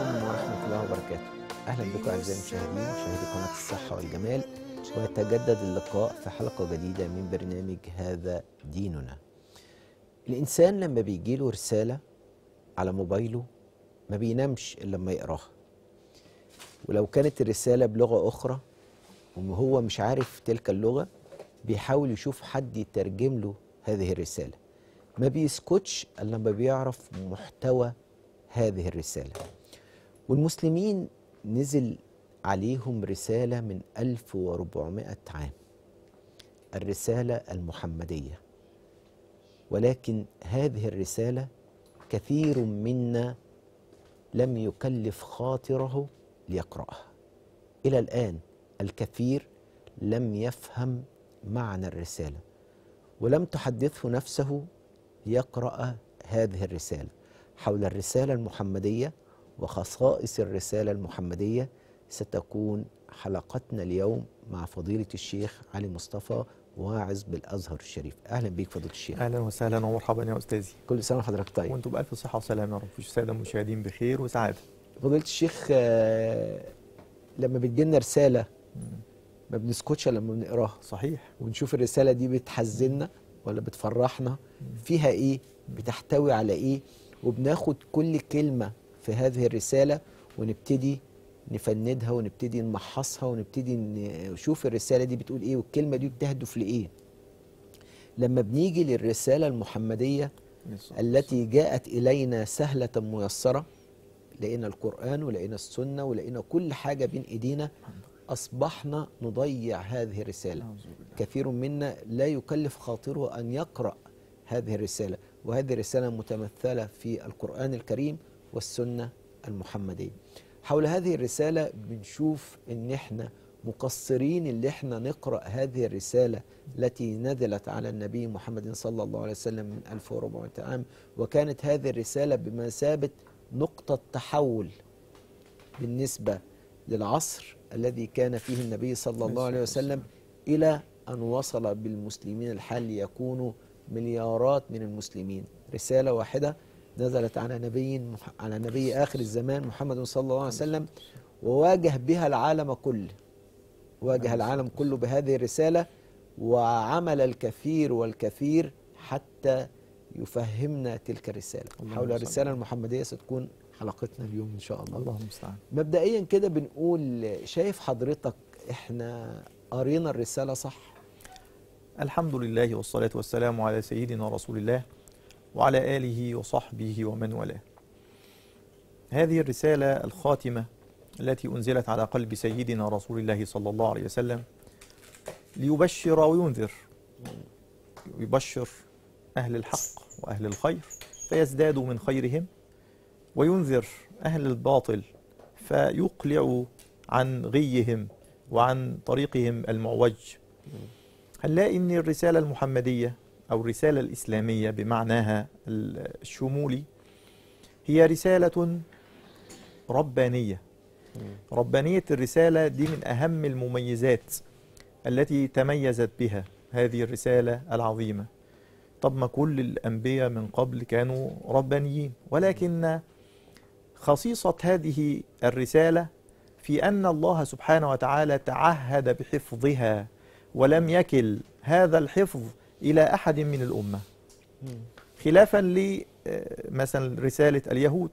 عليكم ورحمة الله وبركاته. أهلا بكم أعزائي المشاهدين مشاهدي قناة الصحة والجمال، ويتجدد اللقاء في حلقة جديدة من برنامج هذا ديننا. الإنسان لما بيجيله رسالة على موبايله ما بينامش إلا لما يقراها، ولو كانت الرسالة بلغة أخرى وهو مش عارف تلك اللغة بيحاول يشوف حد يترجم له هذه الرسالة. ما بيسكتش إلا لما بيعرف محتوى هذه الرسالة. والمسلمين نزل عليهم رسالة من 1400 عام، الرسالة المحمدية، ولكن هذه الرسالة كثير منا لم يكلف خاطره ليقرأها. إلى الآن الكثير لم يفهم معنى الرسالة ولم تحدثه نفسه ليقرأ هذه الرسالة. حول الرسالة المحمدية وخصائص الرسالة المحمدية ستكون حلقتنا اليوم مع فضيلة الشيخ علي مصطفى، واعظ بالأزهر الشريف. أهلا بيك فضيلة الشيخ. أهلا وسهلا ومرحبا يا أستاذي. كل سنة وحضرتك طيب. وأنتم بألف صحة وسلامة يا رب، والسادة المشاهدين بخير وسعادة. فضيلة الشيخ، لما بتجيلنا رسالة ما بنسكتش لما بنقراها. صحيح. ونشوف الرسالة دي بتحزننا ولا بتفرحنا، فيها إيه، بتحتوي على إيه، وبناخد كل كلمة في هذه الرسالة ونبتدي نفندها ونبتدي نمحصها ونبتدي نشوف الرسالة دي بتقول إيه والكلمة دي بتهدف لإيه. لما بنيجي للرسالة المحمدية التي جاءت إلينا سهلة ميسرة، لقينا القرآن ولقينا السنة ولقينا كل حاجة بين إيدينا، أصبحنا نضيع هذه الرسالة. كثير منا لا يكلف خاطره أن يقرأ هذه الرسالة، وهذه الرسالة متمثلة في القرآن الكريم والسنة المحمدية. حول هذه الرسالة بنشوف إن إحنا مقصرين اللي إحنا نقرأ هذه الرسالة التي نزلت على النبي محمد صلى الله عليه وسلم من 1400 عام، وكانت هذه الرسالة بمثابة نقطة تحول بالنسبة للعصر الذي كان فيه النبي صلى الله عليه وسلم، إلى أن وصل بالمسلمين الحال ليكونوا مليارات من المسلمين. رسالة واحدة نزلت على نبي آخر الزمان محمد صلى الله عليه وسلم، وواجه بها العالم كله، واجه العالم كله بهذه الرسالة، وعمل الكثير والكثير حتى يفهمنا تلك الرسالة. حول الرسالة المحمدية ستكون حلقتنا اليوم إن شاء الله. الله المستعان. مبدئيا كده بنقول، شايف حضرتك احنا قرينا الرسالة صح؟ الحمد لله والصلاة والسلام على سيدنا رسول الله وعلى آله وصحبه ومن والاه. هذه الرسالة الخاتمة التي أنزلت على قلب سيدنا رسول الله صلى الله عليه وسلم ليبشر وينذر، يبشر أهل الحق وأهل الخير فيزدادوا من خيرهم، وينذر أهل الباطل فيقلع عن غيهم وعن طريقهم المعوج. هنلاقي أن الرسالة المحمدية أو الرسالة الإسلامية بمعناها الشمولي هي رسالة ربانية. ربانية الرسالة دي من أهم المميزات التي تميزت بها هذه الرسالة العظيمة. طب ما كل الأنبياء من قبل كانوا ربانيين، ولكن خصيصة هذه الرسالة في أن الله سبحانه وتعالى تعهد بحفظها، ولم يكل هذا الحفظ إلى أحد من الأمة، خلافا لمثلا رسالة اليهود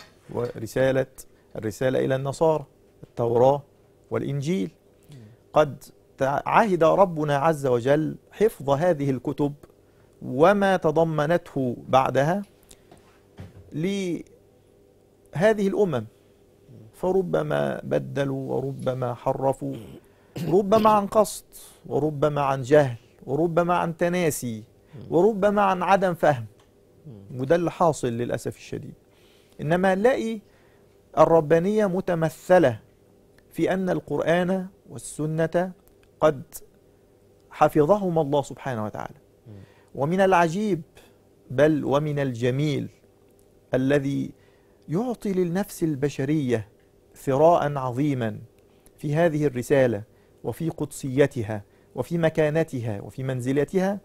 الرسالة إلى النصارى، التوراة والإنجيل. قد عهد ربنا عز وجل حفظ هذه الكتب وما تضمنته بعدها لهذه الأمم، فربما بدلوا وربما حرفوا، ربما عن قصد وربما عن جهل وربما عن تناسي وربما عن عدم فهم، وده اللي حاصل للأسف الشديد. إنما نلاقي الربانية متمثلة في أن القرآن والسنة قد حفظهما الله سبحانه وتعالى. ومن العجيب بل ومن الجميل الذي يعطي للنفس البشرية ثراء عظيما في هذه الرسالة وفي قدسيتها وفي مكانتها وفي منزلتها،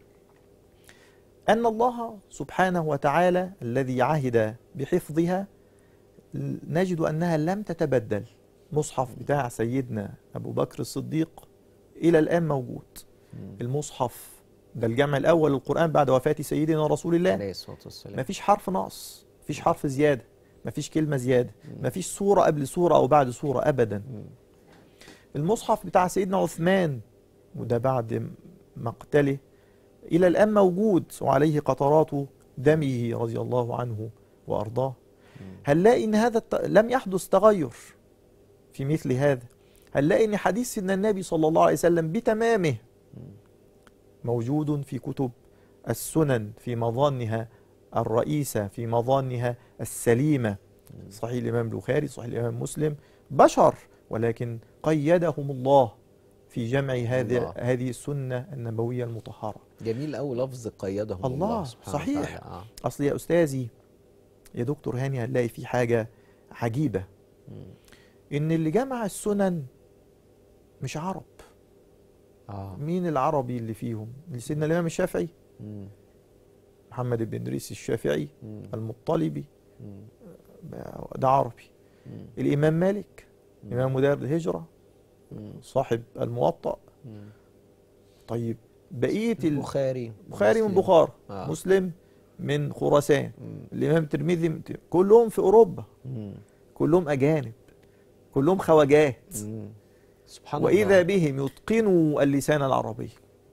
أن الله سبحانه وتعالى الذي عهد بحفظها نجد أنها لم تتبدل. مصحف بتاع سيدنا أبو بكر الصديق إلى الآن موجود. المصحف ده الجمع الأول للقرآن بعد وفاة سيدنا رسول الله عليه الصلاة والسلام. ما فيش حرف ناقص، ما فيش حرف زيادة، ما فيش كلمة زيادة، ما فيش سورة قبل سورة أو بعد سورة أبدا. المصحف بتاع سيدنا عثمان وده بعد مقتله إلى الآن موجود وعليه قطرات دمه رضي الله عنه وأرضاه. هنلاقي إن هذا لم يحدث تغير في مثل هذا. هنلاقي إن حديث سيدنا النبي صلى الله عليه وسلم بتمامه موجود في كتب السنن في مظانها الرئيسة، في مظانها السليمة. صحيح الإمام البخاري، صحيح الإمام مسلم، بشر ولكن قيدهم الله في جمع هذه السنة النبوية المطهرة. جميل أوي لفظ قيدهم الله سبحانه صحيح وتعالى. أصل يا أستاذي يا دكتور هاني هنلاقي في حاجة عجيبة، إن اللي جمع السنن مش عرب. مين العربي اللي فيهم؟ اللي سيدنا الإمام الشافعي، محمد بن إدريس الشافعي المطلبي، ده عربي. الإمام مالك إمام دار الهجرة صاحب الموطأ. طيب بقية البخاري من بخارى، مسلم من خراسان، الإمام الترمذي، كلهم في أوروبا، كلهم أجانب، كلهم خواجات، سبحان وإذا الله. بهم يتقنوا اللسان العربي.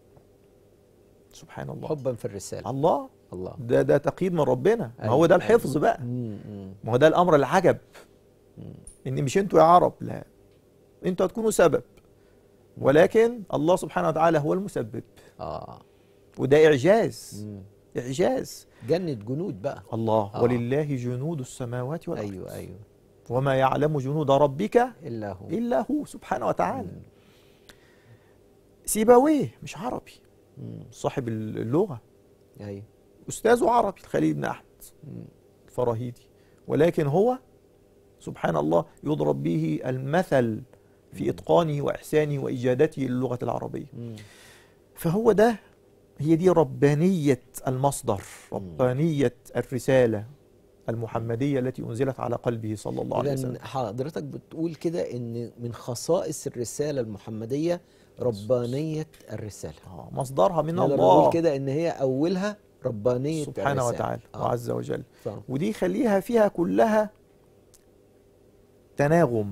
سبحان الله. حبا في الرسالة. الله الله. ده تقييد من ربنا. ما هو ده الحفظ بقى. ما هو ده الأمر العجب. إن مش أنتوا يا عرب، لا، أنتوا هتكونوا سبب، ولكن الله سبحانه وتعالى هو المسبب. وده إعجاز. إعجاز. جنة جنود بقى. الله. ولله جنود السماوات والأرض. أيوه أيوه. وما يعلم جنود ربك إلا هو سبحانه وتعالى. سيبويه مش عربي، صاحب اللغة، أيوه، أستاذه عربي، الخليل بن أحمد الفراهيدي، ولكن هو سبحان الله يضرب به المثل في إتقانه وإحسانه وإجادته للغة العربية. فهو ده، هي دي ربانية المصدر، ربانية الرسالة المحمدية التي أنزلت على قلبه صلى الله عليه وسلم. حضرتك بتقول كده إن من خصائص الرسالة المحمدية ربانية الرسالة. مصدرها من الله. بقول كده إن هي أولها ربانية سبحانه وتعالى وعز وجل. فهم. ودي خليها فيها كلها تناغم.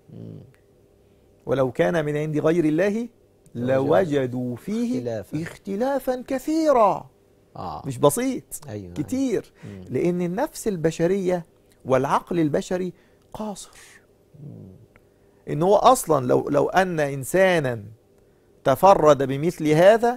ولو كان من عند غير الله لوجدوا فيه اختلافا كثيرا. مش بسيط. أيوة. كتير. لأن النفس البشرية والعقل البشري قاصر. إن هو أصلا لو أن إنسانا تفرد بمثل هذا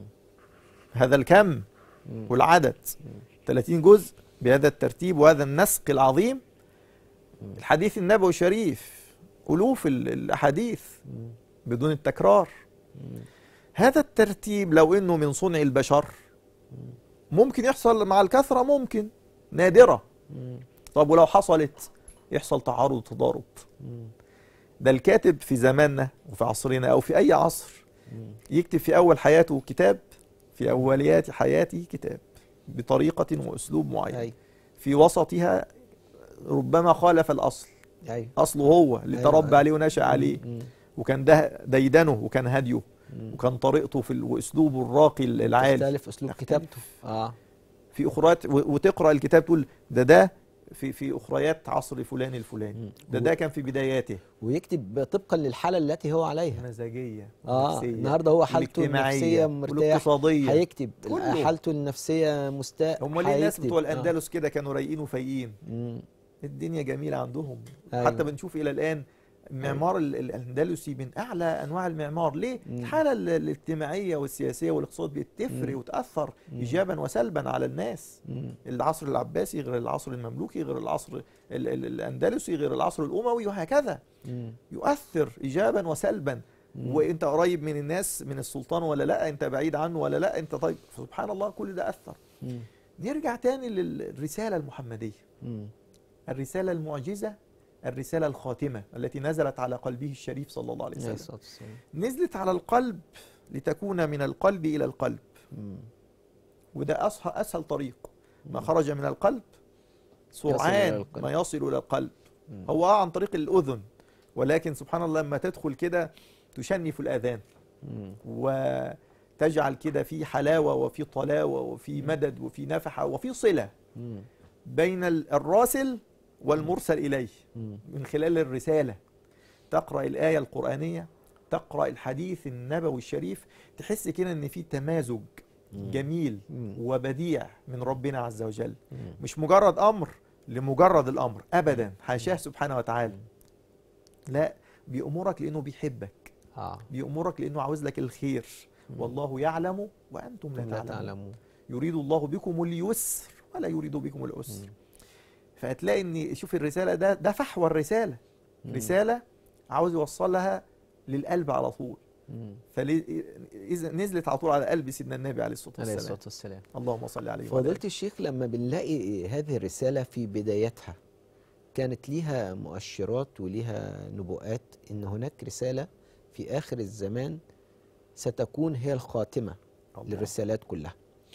الكم والعدد 30 جزء بهذا الترتيب وهذا النسق العظيم، الحديث النبوي الشريف ألوف الأحاديث بدون التكرار. هذا الترتيب لو إنه من صنع البشر ممكن يحصل مع الكثرة، ممكن نادرة. طب ولو حصلت يحصل تعارض وتضارب. ده الكاتب في زماننا وفي عصرنا أو في أي عصر يكتب في أول حياته كتاب، في أوليات حياته كتاب بطريقة وأسلوب معين. في وسطها ربما خالف الأصل. أصله هو اللي تربى عليه ونشأ عليه، وكان ده ديدنه وكان هديه وكان طريقته وأسلوبه الراقي العالي. تختلف أسلوب كتابته. في أخريات، وتقرأ الكتاب تقول ده في أخريات عصر فلان الفلاني، ده كان في بداياته، ويكتب طبقا للحالة التي هو عليها، مزاجية النهارده هو حالته النفسية مرتاح، هيكتب حالته النفسية مستاء. هم ليه الناس بتوع الأندلس كده كانوا رايقين وفايقين؟ الدنيا جميلة عندهم. حتى بنشوف إلى الآن المعمار الأندلسي من أعلى أنواع المعمار. ليه؟ الحالة الاجتماعية والسياسية والاقتصاد بتفرق وتأثر إيجابا وسلبا على الناس. العصر العباسي غير العصر المملوكي، غير العصر الأندلسي، غير العصر الأموي، وهكذا. يؤثر إيجابا وسلبا. وأنت قريب من الناس، من السلطان ولا لا، أنت بعيد عنه ولا لا، أنت طيب. سبحان الله، كل ده أثر. نرجع تاني للرسالة المحمدية، الرسالة المعجزة، الرسالة الخاتمة التي نزلت على قلبه الشريف صلى الله عليه وسلم. نزلت على القلب لتكون من القلب إلى القلب. وده أسهل طريق. ما خرج من القلب سرعان القلب. ما يصل إلى القلب. هو عن طريق الأذن، ولكن سبحان الله لما تدخل كده تشنف الآذان وتجعل كده في حلاوة وفي طلاوة وفي مدد وفي نفحة وفي صلة بين الراسل والمرسل إليه من خلال الرسالة. تقرأ الآية القرآنية، تقرأ الحديث النبوي الشريف، تحس كده ان في تمازج جميل وبديع من ربنا عز وجل. مش مجرد أمر لمجرد الأمر أبدا، حاشاه سبحانه وتعالى. لا، بيأمرك لأنه بيحبك، بيأمرك لأنه عاوز لك الخير. والله يعلم وأنتم لا تعلمون. يريد الله بكم اليسر ولا يريد بكم العسر. فهتلاقي ان شوف الرسالة ده فحوى الرسالة. رسالة عاوز يوصلها للقلب على طول. فإذا نزلت على طول على قلب سيدنا النبي عليه الصلاة والسلام. اللهم صل عليه. فضيلة الشيخ، لما بنلاقي هذه الرسالة في بدايتها كانت ليها مؤشرات وليها نبوءات إن هناك رسالة في آخر الزمان ستكون هي الخاتمة للرسالات كلها،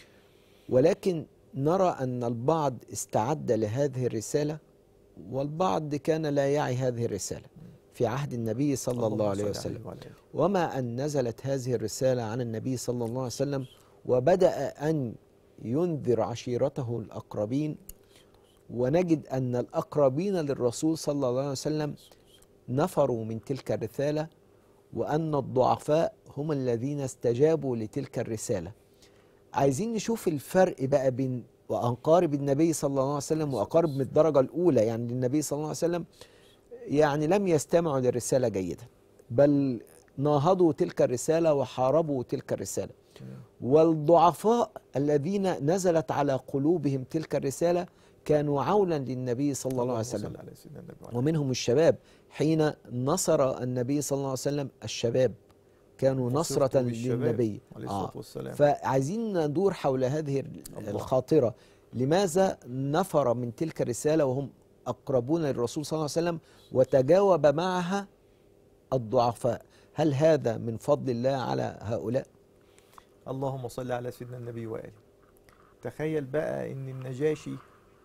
ولكن نرى أن البعض استعد لهذه الرسالة والبعض كان لا يعي هذه الرسالة في عهد النبي صلى الله عليه وسلم. وما أن نزلت هذه الرسالة عن النبي صلى الله عليه وسلم وبدأ أن ينذر عشيرته الأقربين، ونجد أن الأقربين للرسول صلى الله عليه وسلم نفروا من تلك الرسالة، وأن الضعفاء هم الذين استجابوا لتلك الرسالة. عايزين نشوف الفرق بقى بين وأقارب النبي صلى الله عليه وسلم وأقارب من الدرجة الأولى. يعني النبي صلى الله عليه وسلم يعني لم يستمعوا للرسالة جيدا، بل ناهضوا تلك الرسالة وحاربوا تلك الرسالة. والضعفاء الذين نزلت على قلوبهم تلك الرسالة كانوا عونا للنبي صلى الله عليه وسلم، ومنهم الشباب. حين نصر النبي صلى الله عليه وسلم الشباب كانوا نصرة للنبي عليه الصلاة والسلام. فعايزين ندور حول هذه الخاطرة. لماذا نفر من تلك الرسالة وهم أقربون للرسول صلى الله عليه وسلم وتجاوب معها الضعفاء؟ هل هذا من فضل الله على هؤلاء؟ اللهم صل على سيدنا النبي وآله. تخيل بقى إن النجاشي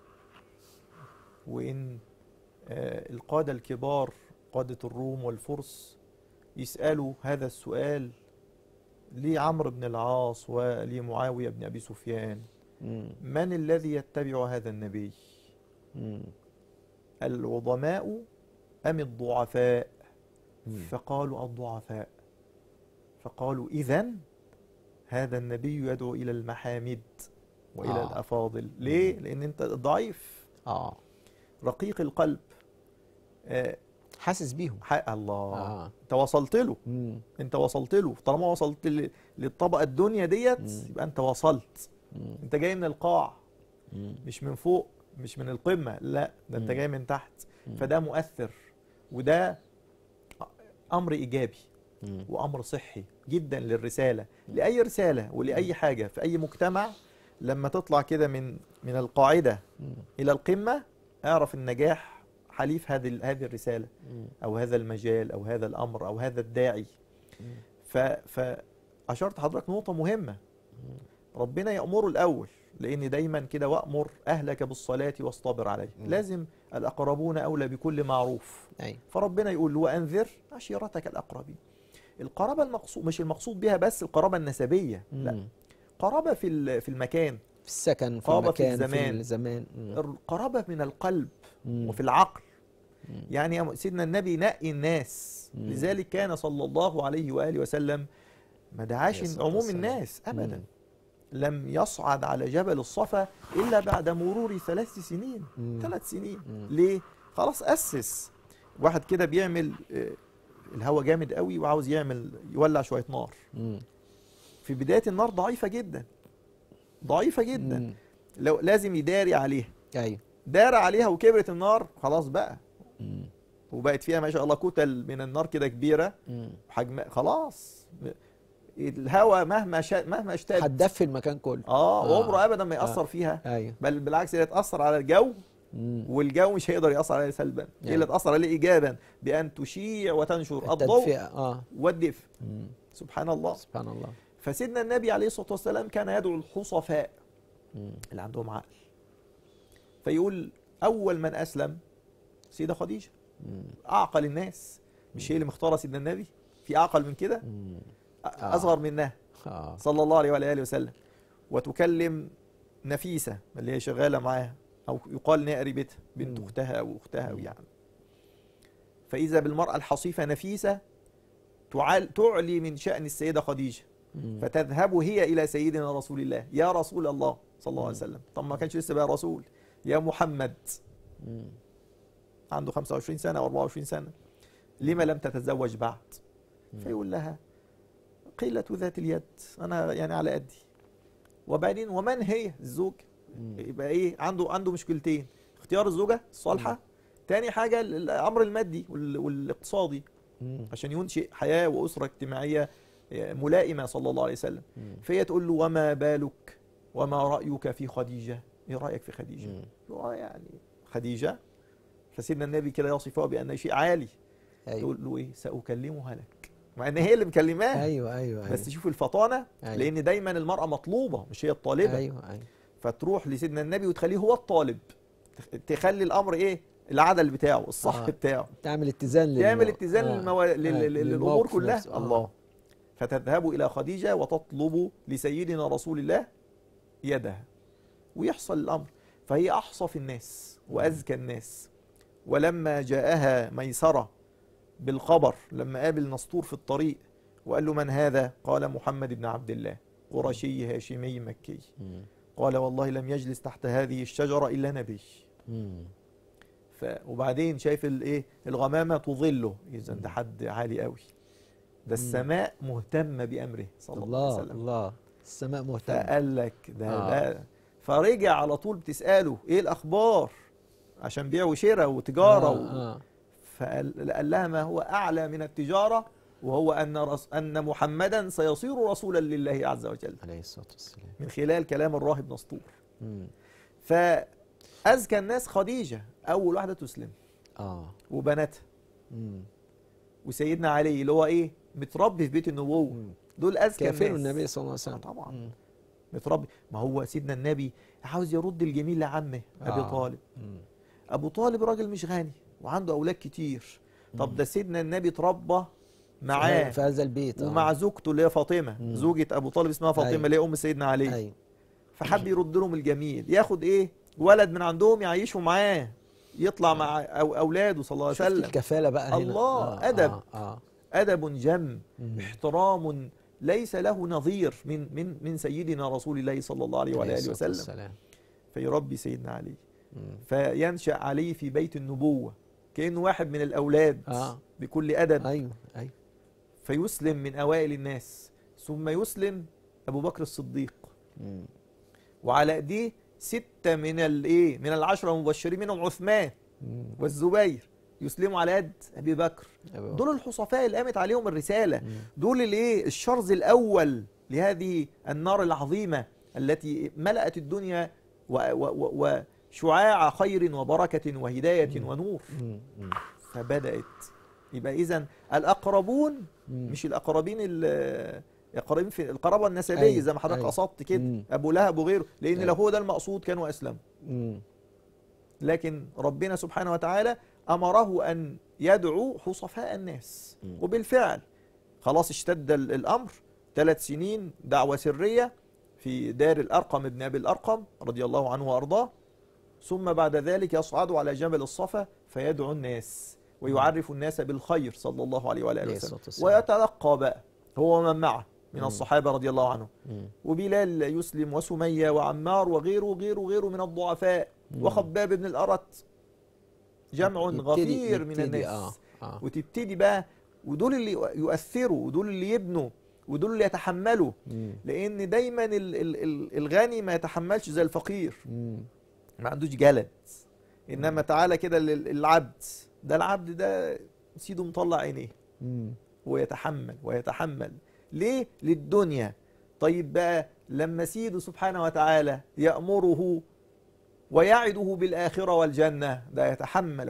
وإن القادة الكبار قادة الروم والفرس يسألوا هذا السؤال لعمرو بن العاص ولمعاوية بن أبي سفيان: من الذي يتبع هذا النبي؟ العظماء أم الضعفاء؟ فقالوا الضعفاء. فقالوا إذن هذا النبي يدعو إلى المحامد وإلى الأفاضل. ليه؟ لأن أنت ضعيف، رقيق القلب، حاسس بيهم. الله. أنت وصلت له. أنت وصلت له. طالما وصلت للطبقة الدنيا ديت يبقى أنت وصلت. أنت جاي من القاع، مش من فوق، مش من القمة، لا، ده أنت جاي من تحت. فده مؤثر، وده أمر إيجابي وأمر صحي جدا للرسالة. لأي رسالة ولأي حاجة في أي مجتمع، لما تطلع كده من القاعدة إلى القمة، أعرف النجاح حليف هذه الرسالة أو هذا المجال أو هذا الأمر أو هذا الداعي. فأشرت حضرتك نقطة مهمة. ربنا يأمره الأول، لأن دايما كده: وأمر أهلك بالصلاة واصطبر عليه. لازم الأقربون أولى بكل معروف. فربنا يقول: وأنذر عشيرتك الأقربين. القرابة المقصود مش المقصود بها بس القرابة النسبية، لا، قرابة في المكان، في السكن، في المكان، في الزمان. القرابة من القلب وفي العقل. يعني سيدنا النبي نقي الناس. لذلك كان صلى الله عليه وآله وسلم ما دعاش عموم الناس أبدا. لم يصعد على جبل الصفا إلا بعد مرور 3 سنين. 3 سنين. ليه؟ خلاص أسس. واحد كده بيعمل الهواء جامد قوي وعاوز يولع شوية نار. في بداية النار ضعيفة جدا، ضعيفة جدا، لو لازم يداري عليها. دار عليها وكبرت النار، خلاص بقى، وبقت فيها ما شاء الله كتل من النار كده كبيرة، حجم، خلاص الهواء مهما اشتد هتدفي المكان كله. وعمره ابدا ما يأثر فيها. بل بالعكس، هي تأثر على الجو، والجو مش هيقدر يأثر عليه سلبا، هي اللي تأثر عليه ايجابا بأن تشيع وتنشر الضوء والدفء. سبحان الله، سبحان الله. فسيدنا النبي عليه الصلاة والسلام كان يدعو الحصفاء اللي عندهم عقل، فيقول: أول من أسلم سيدة خديجة، أعقل الناس. مش هي اللي مختارة سيدنا النبي؟ في أعقل من كده؟ أصغر منها صلى الله عليه وآله وسلم. وتكلم نفيسة اللي هي شغالة معاها، أو يقال إنها قريبتها، بنت أختها أو أختها أو يعني. فإذا بالمرأة الحصيفة نفيسة تعلي من شأن السيدة خديجة، فتذهب هي إلى سيدنا رسول الله: يا رسول الله صلى الله عليه وسلم. طب ما كانش لسه بقى رسول، يا محمد، عنده 25 سنة أو 24 سنة، لما لم تتزوج بعد؟ فيقول لها: قلة ذات اليد، أنا يعني على قدي. وبعدين ومن هي الزوج؟ يبقى إيه؟ عنده مشكلتين: اختيار الزوجة الصالحة، تاني حاجة الأمر المادي والاقتصادي عشان ينشئ حياة وأسرة اجتماعية ملائمة صلى الله عليه وسلم. فهي تقول له: وما بالك وما رأيك في خديجة؟ إيه رأيك في خديجة؟ يعني خديجة، فسيدنا النبي كده يصفها بأن شيء عالي. أيوة. تقول له: إيه؟ سأكلمها لك، مع أن هي اللي مكلماها. أيوة. بس شوف الفطانة. أيوة. لأن دايما المرأة مطلوبة مش هي الطالبة. أيوة. فتروح لسيدنا النبي وتخليه هو الطالب، تخلي الأمر إيه؟ العدل بتاعه، الصح بتاعه، تعمل اتزان للأمور كلها. الله. فتذهب إلى خديجة وتطلب لسيدنا رسول الله يدها، ويحصل الأمر. فهي أحصف الناس وأزكى الناس. ولما جاءها ميسرة بالخبر، لما قابل نسطور في الطريق وقال له: من هذا؟ قال: محمد بن عبد الله، قرشي هاشمي مكي. قال: والله لم يجلس تحت هذه الشجرة إلا نبي. وبعدين شايف الايه؟ الغمامة تظله. إذا ده حد عالي قوي، ده السماء مهتمة بأمره صلى الله عليه وسلم. الله، السماء مهتمة. فقال لك ده فرجع على طول بتسأله: إيه الأخبار؟ عشان بيع وشراء وتجارة. فقال لها: ما هو أعلى من التجارة، وهو أن محمدا سيصير رسولا لله عز وجل عليه الصلاة والسلام، من خلال كلام الراهب نسطور. فأزكى الناس خديجة، أول واحدة تسلم، وبناتها، وسيدنا علي اللي هو إيه؟ متربي في بيت النبوة. دول أزكى الناس. كافر النبي صلى الله عليه وسلم طبعا. متربي. ما هو سيدنا النبي عاوز يرد الجميل لعمه أبي طالب. أبو طالب راجل مش غني وعنده أولاد كتير. طب ده سيدنا النبي اتربى معاه في هذا البيت، ومع زوجته اللي هي فاطمة. زوجة أبو طالب اسمها فاطمة اللي هي أم سيدنا علي. فحب يرد لهم الجميل، ياخد إيه؟ ولد من عندهم يعيشوا معاه، يطلع مع أولاده صلى الله عليه وسلم. الكفالة بقى هنا. الله. أدب. أدب جم، احترام ليس له نظير من سيدنا رسول الله صلى الله عليه وآله وسلم. فيربي سيدنا علي. فينشأ علي في بيت النبوة كأنه واحد من الأولاد بكل أدب. أيوه. فيسلم من أوائل الناس. ثم يسلم أبو بكر الصديق، وعلى ايديه 6 من العشرة المبشرين، منهم عثمان والزبير، يسلموا على يد أبي بكر. دول الحصفاء اللي قامت عليهم الرسالة. دول اللي الشرز الأول لهذه النار العظيمة التي ملأت الدنيا وشعاع خير وبركة وهداية ونور. فبدأت. يبقى إذن الأقربون مش الأقربين القرابين في القرابة النسبية زي ما حضرتك قصدت كده، أبو لهب وغيره، لأن لو هو ده المقصود كانوا أسلموا. لكن ربنا سبحانه وتعالى أمره أن يدعو حصفاء الناس، وبالفعل خلاص اشتد الأمر. 3 سنين دعوة سرية في دار الأرقم ابن أبي الأرقم رضي الله عنه وأرضاه. ثم بعد ذلك يصعد على جبل الصفا فيدعو الناس ويعرف الناس بالخير صلى الله عليه وآله وسلم. ويتلقى بقى هو ومن معه من الصحابة رضي الله عنهم، وبلال يسلم، وسمية وعمار وغيره من الضعفاء، وخباب بن الأرت، جمع غفير من الناس. وتبتدي بقى، ودول اللي يؤثروا، ودول اللي يبنوا، ودول اللي يتحملوا. لأن دايما الغني ما يتحملش زي الفقير، ما عندوش جلد. إنما تعالى كده العبد ده سيده مطلع عينيه ويتحمل ليه؟ للدنيا. طيب بقى لما سيده سبحانه وتعالى يأمره ويعده بالآخرة والجنة، ده يتحمل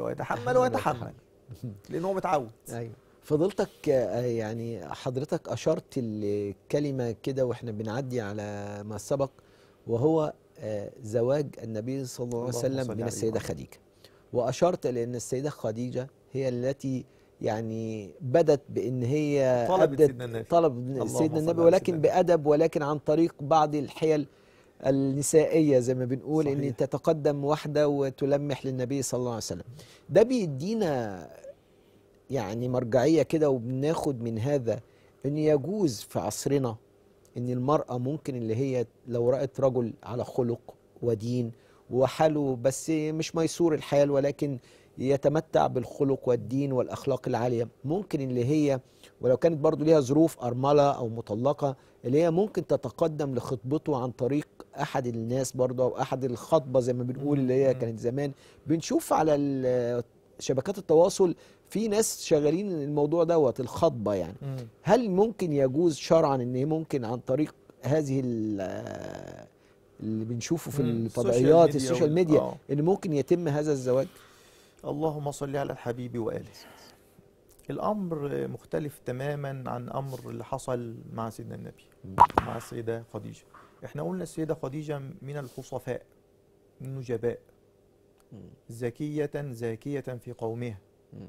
لأنه متعود. أيوة. فضلتك يعني حضرتك أشرت الكلمة كده وإحنا بنعدي على ما سبق، وهو زواج النبي صلى الله عليه اللهم وسلم صل من عليه السيدة وسلم. خديجة. وأشرت إلى أن السيدة خديجة هي التي يعني بدت بأن هي طلبت أدت سيدنا النبي. طلب اللهم سيدنا صل النبي، على ولكن سيدنا النبي. بأدب، ولكن عن طريق بعض الحيل النسائية زي ما بنقول، ان صحيح. تتقدم واحدة وتلمح للنبي صلى الله عليه وسلم. ده بيدينا يعني مرجعية كده، وبناخد من هذا ان يجوز في عصرنا ان المرأة ممكن اللي هي لو رأت رجل على خلق ودين وحاله بس مش ميسور الحال، ولكن يتمتع بالخلق والدين والأخلاق العالية، ممكن اللي هي ولو كانت برضو ليها ظروف أرملة أو مطلقة، اللي هي ممكن تتقدم لخطبته عن طريق أحد الناس برضو، أو أحد الخطبة زي ما بنقول اللي هي كانت زمان. بنشوف على شبكات التواصل في ناس شغالين الموضوع دوت الخطبة يعني. هل ممكن يجوز شرعا ان هي ممكن عن طريق هذه اللي بنشوفه في الفضائيات السوشيال ميديا ان ممكن يتم هذا الزواج؟ اللهم صل على الحبيب وآله. الأمر مختلف تماما عن أمر اللي حصل مع سيدنا النبي مع السيدة خديجة. احنا قلنا السيدة خديجة من الحصفاء، من النجباء، زكية زاكية في قومها.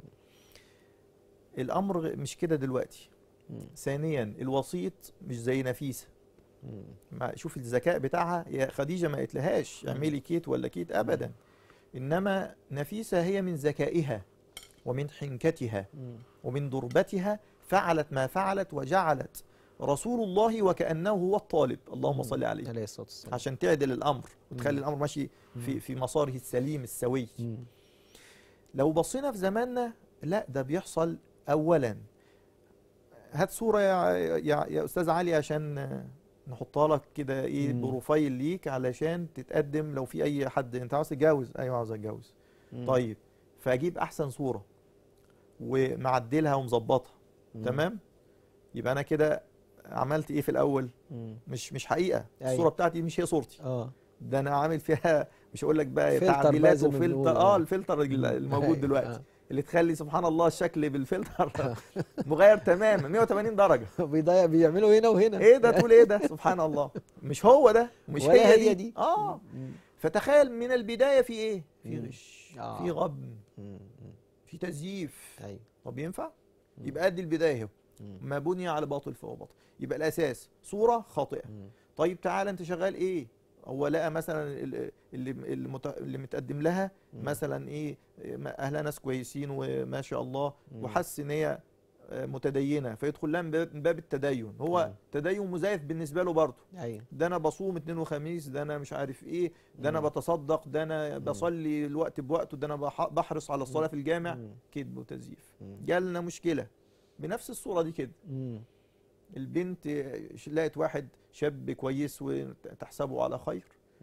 الأمر مش كده دلوقتي. ثانيا الوسيط مش زي نفيسة. شوف الذكاء بتاعها، يا خديجة ما قلتلهاش اعملي كيت ولا كيت أبدا. إنما نفيسة هي من ذكائها ومن حنكتها ومن ضربتها فعلت ما فعلت، وجعلت رسول الله وكأنه هو الطالب. اللهم صل عليه عشان تعدل الأمر وتخلي الأمر ماشي في مساره السليم السوي. لو بصينا في زماننا لا، ده بيحصل. أولا هات صورة يا أستاذ علي عشان نحطها لك كده ايه بروفايل ليك علشان تتقدم. لو في اي حد انت عاوز تتجوز، ايوه عاوز اتجوز، طيب فاجيب احسن صورة ومعدلها ومظبطها، تمام؟ يبقى انا كده عملت ايه في الاول؟ مش حقيقة. الصورة بتاعتي مش هي صورتي. ده انا عامل فيها مش هقول لك بقى تعديلات وفلتر. الفلتر الموجود دلوقتي اللي تخلي سبحان الله الشكل بالفلتر مغير تماما 180 درجة. بيعملوا هنا وهنا. ايه ده؟ تقول ايه ده؟ سبحان الله. مش هو ده ومش هي دي. فتخيل من البداية في ايه؟ في غش، في غبن، في تزييف. طب ينفع؟ يبقى دي البداية اهو. ما بني على باطل فهو باطل. يبقى الاساس صورة خاطئة. طيب تعالى انت شغال ايه؟ هو لقى مثلا اللي متقدم لها مثلا ايه، اهلها ناس كويسين وما شاء الله، وحس ان هي متدينه فيدخل لها من باب التدين. هو تدين مزيف بالنسبه له برضه. ده انا بصوم اثنين وخميس، ده انا مش عارف ايه، ده انا بتصدق، ده انا بصلي الوقت بوقته، ده انا بحرص على الصلاه في الجامع. كذب وتزييف. جالنا مشكله بنفس الصوره دي كده. البنت لقت واحد شاب كويس وتحسبه على خير،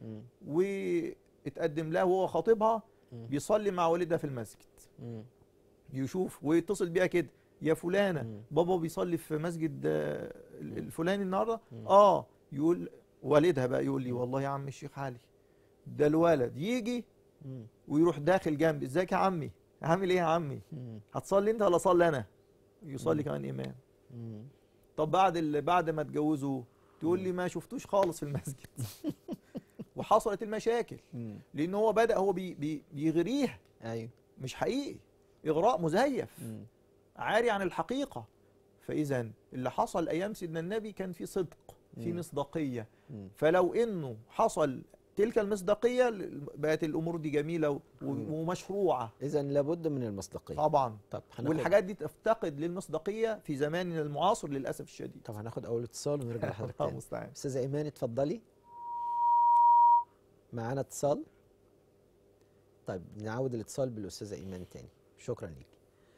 واتقدم لها وهو خاطبها بيصلي مع والدها في المسجد. يشوف ويتصل بيها كده، يا فلانة بابا بيصلي في مسجد الفلاني النهارده. يقول والدها بقى يقول لي والله يا عم الشيخ علي، ده الولد يجي ويروح داخل جنبي، ازيك يا عمي، عامل ايه يا عمي، هتصلي انت ولا اصلي انا؟ يصلي كمان امام. طب بعد ما اتجوزوا تقول لي ما شفتوش خالص في المسجد. وحصلت المشاكل لان هو بدأ هو بيغريها. مش حقيقي، اغراء مزيف عاري عن الحقيقة. فاذا اللي حصل ايام سيدنا النبي كان في صدق، في مصداقية. فلو انه حصل تلك المصداقية بقت الامور دي جميلة ومشروعة. اذا لابد من المصداقية طبعا. والحاجات دي تفتقد للمصداقية في زماننا المعاصر للأسف الشديد. طب هناخد اول اتصال ونرجع لحضرتك تاني. استاذة ايمان اتفضلي، معانا اتصال. طيب نعود الاتصال بالاستاذة ايمان تاني. شكرا ليك.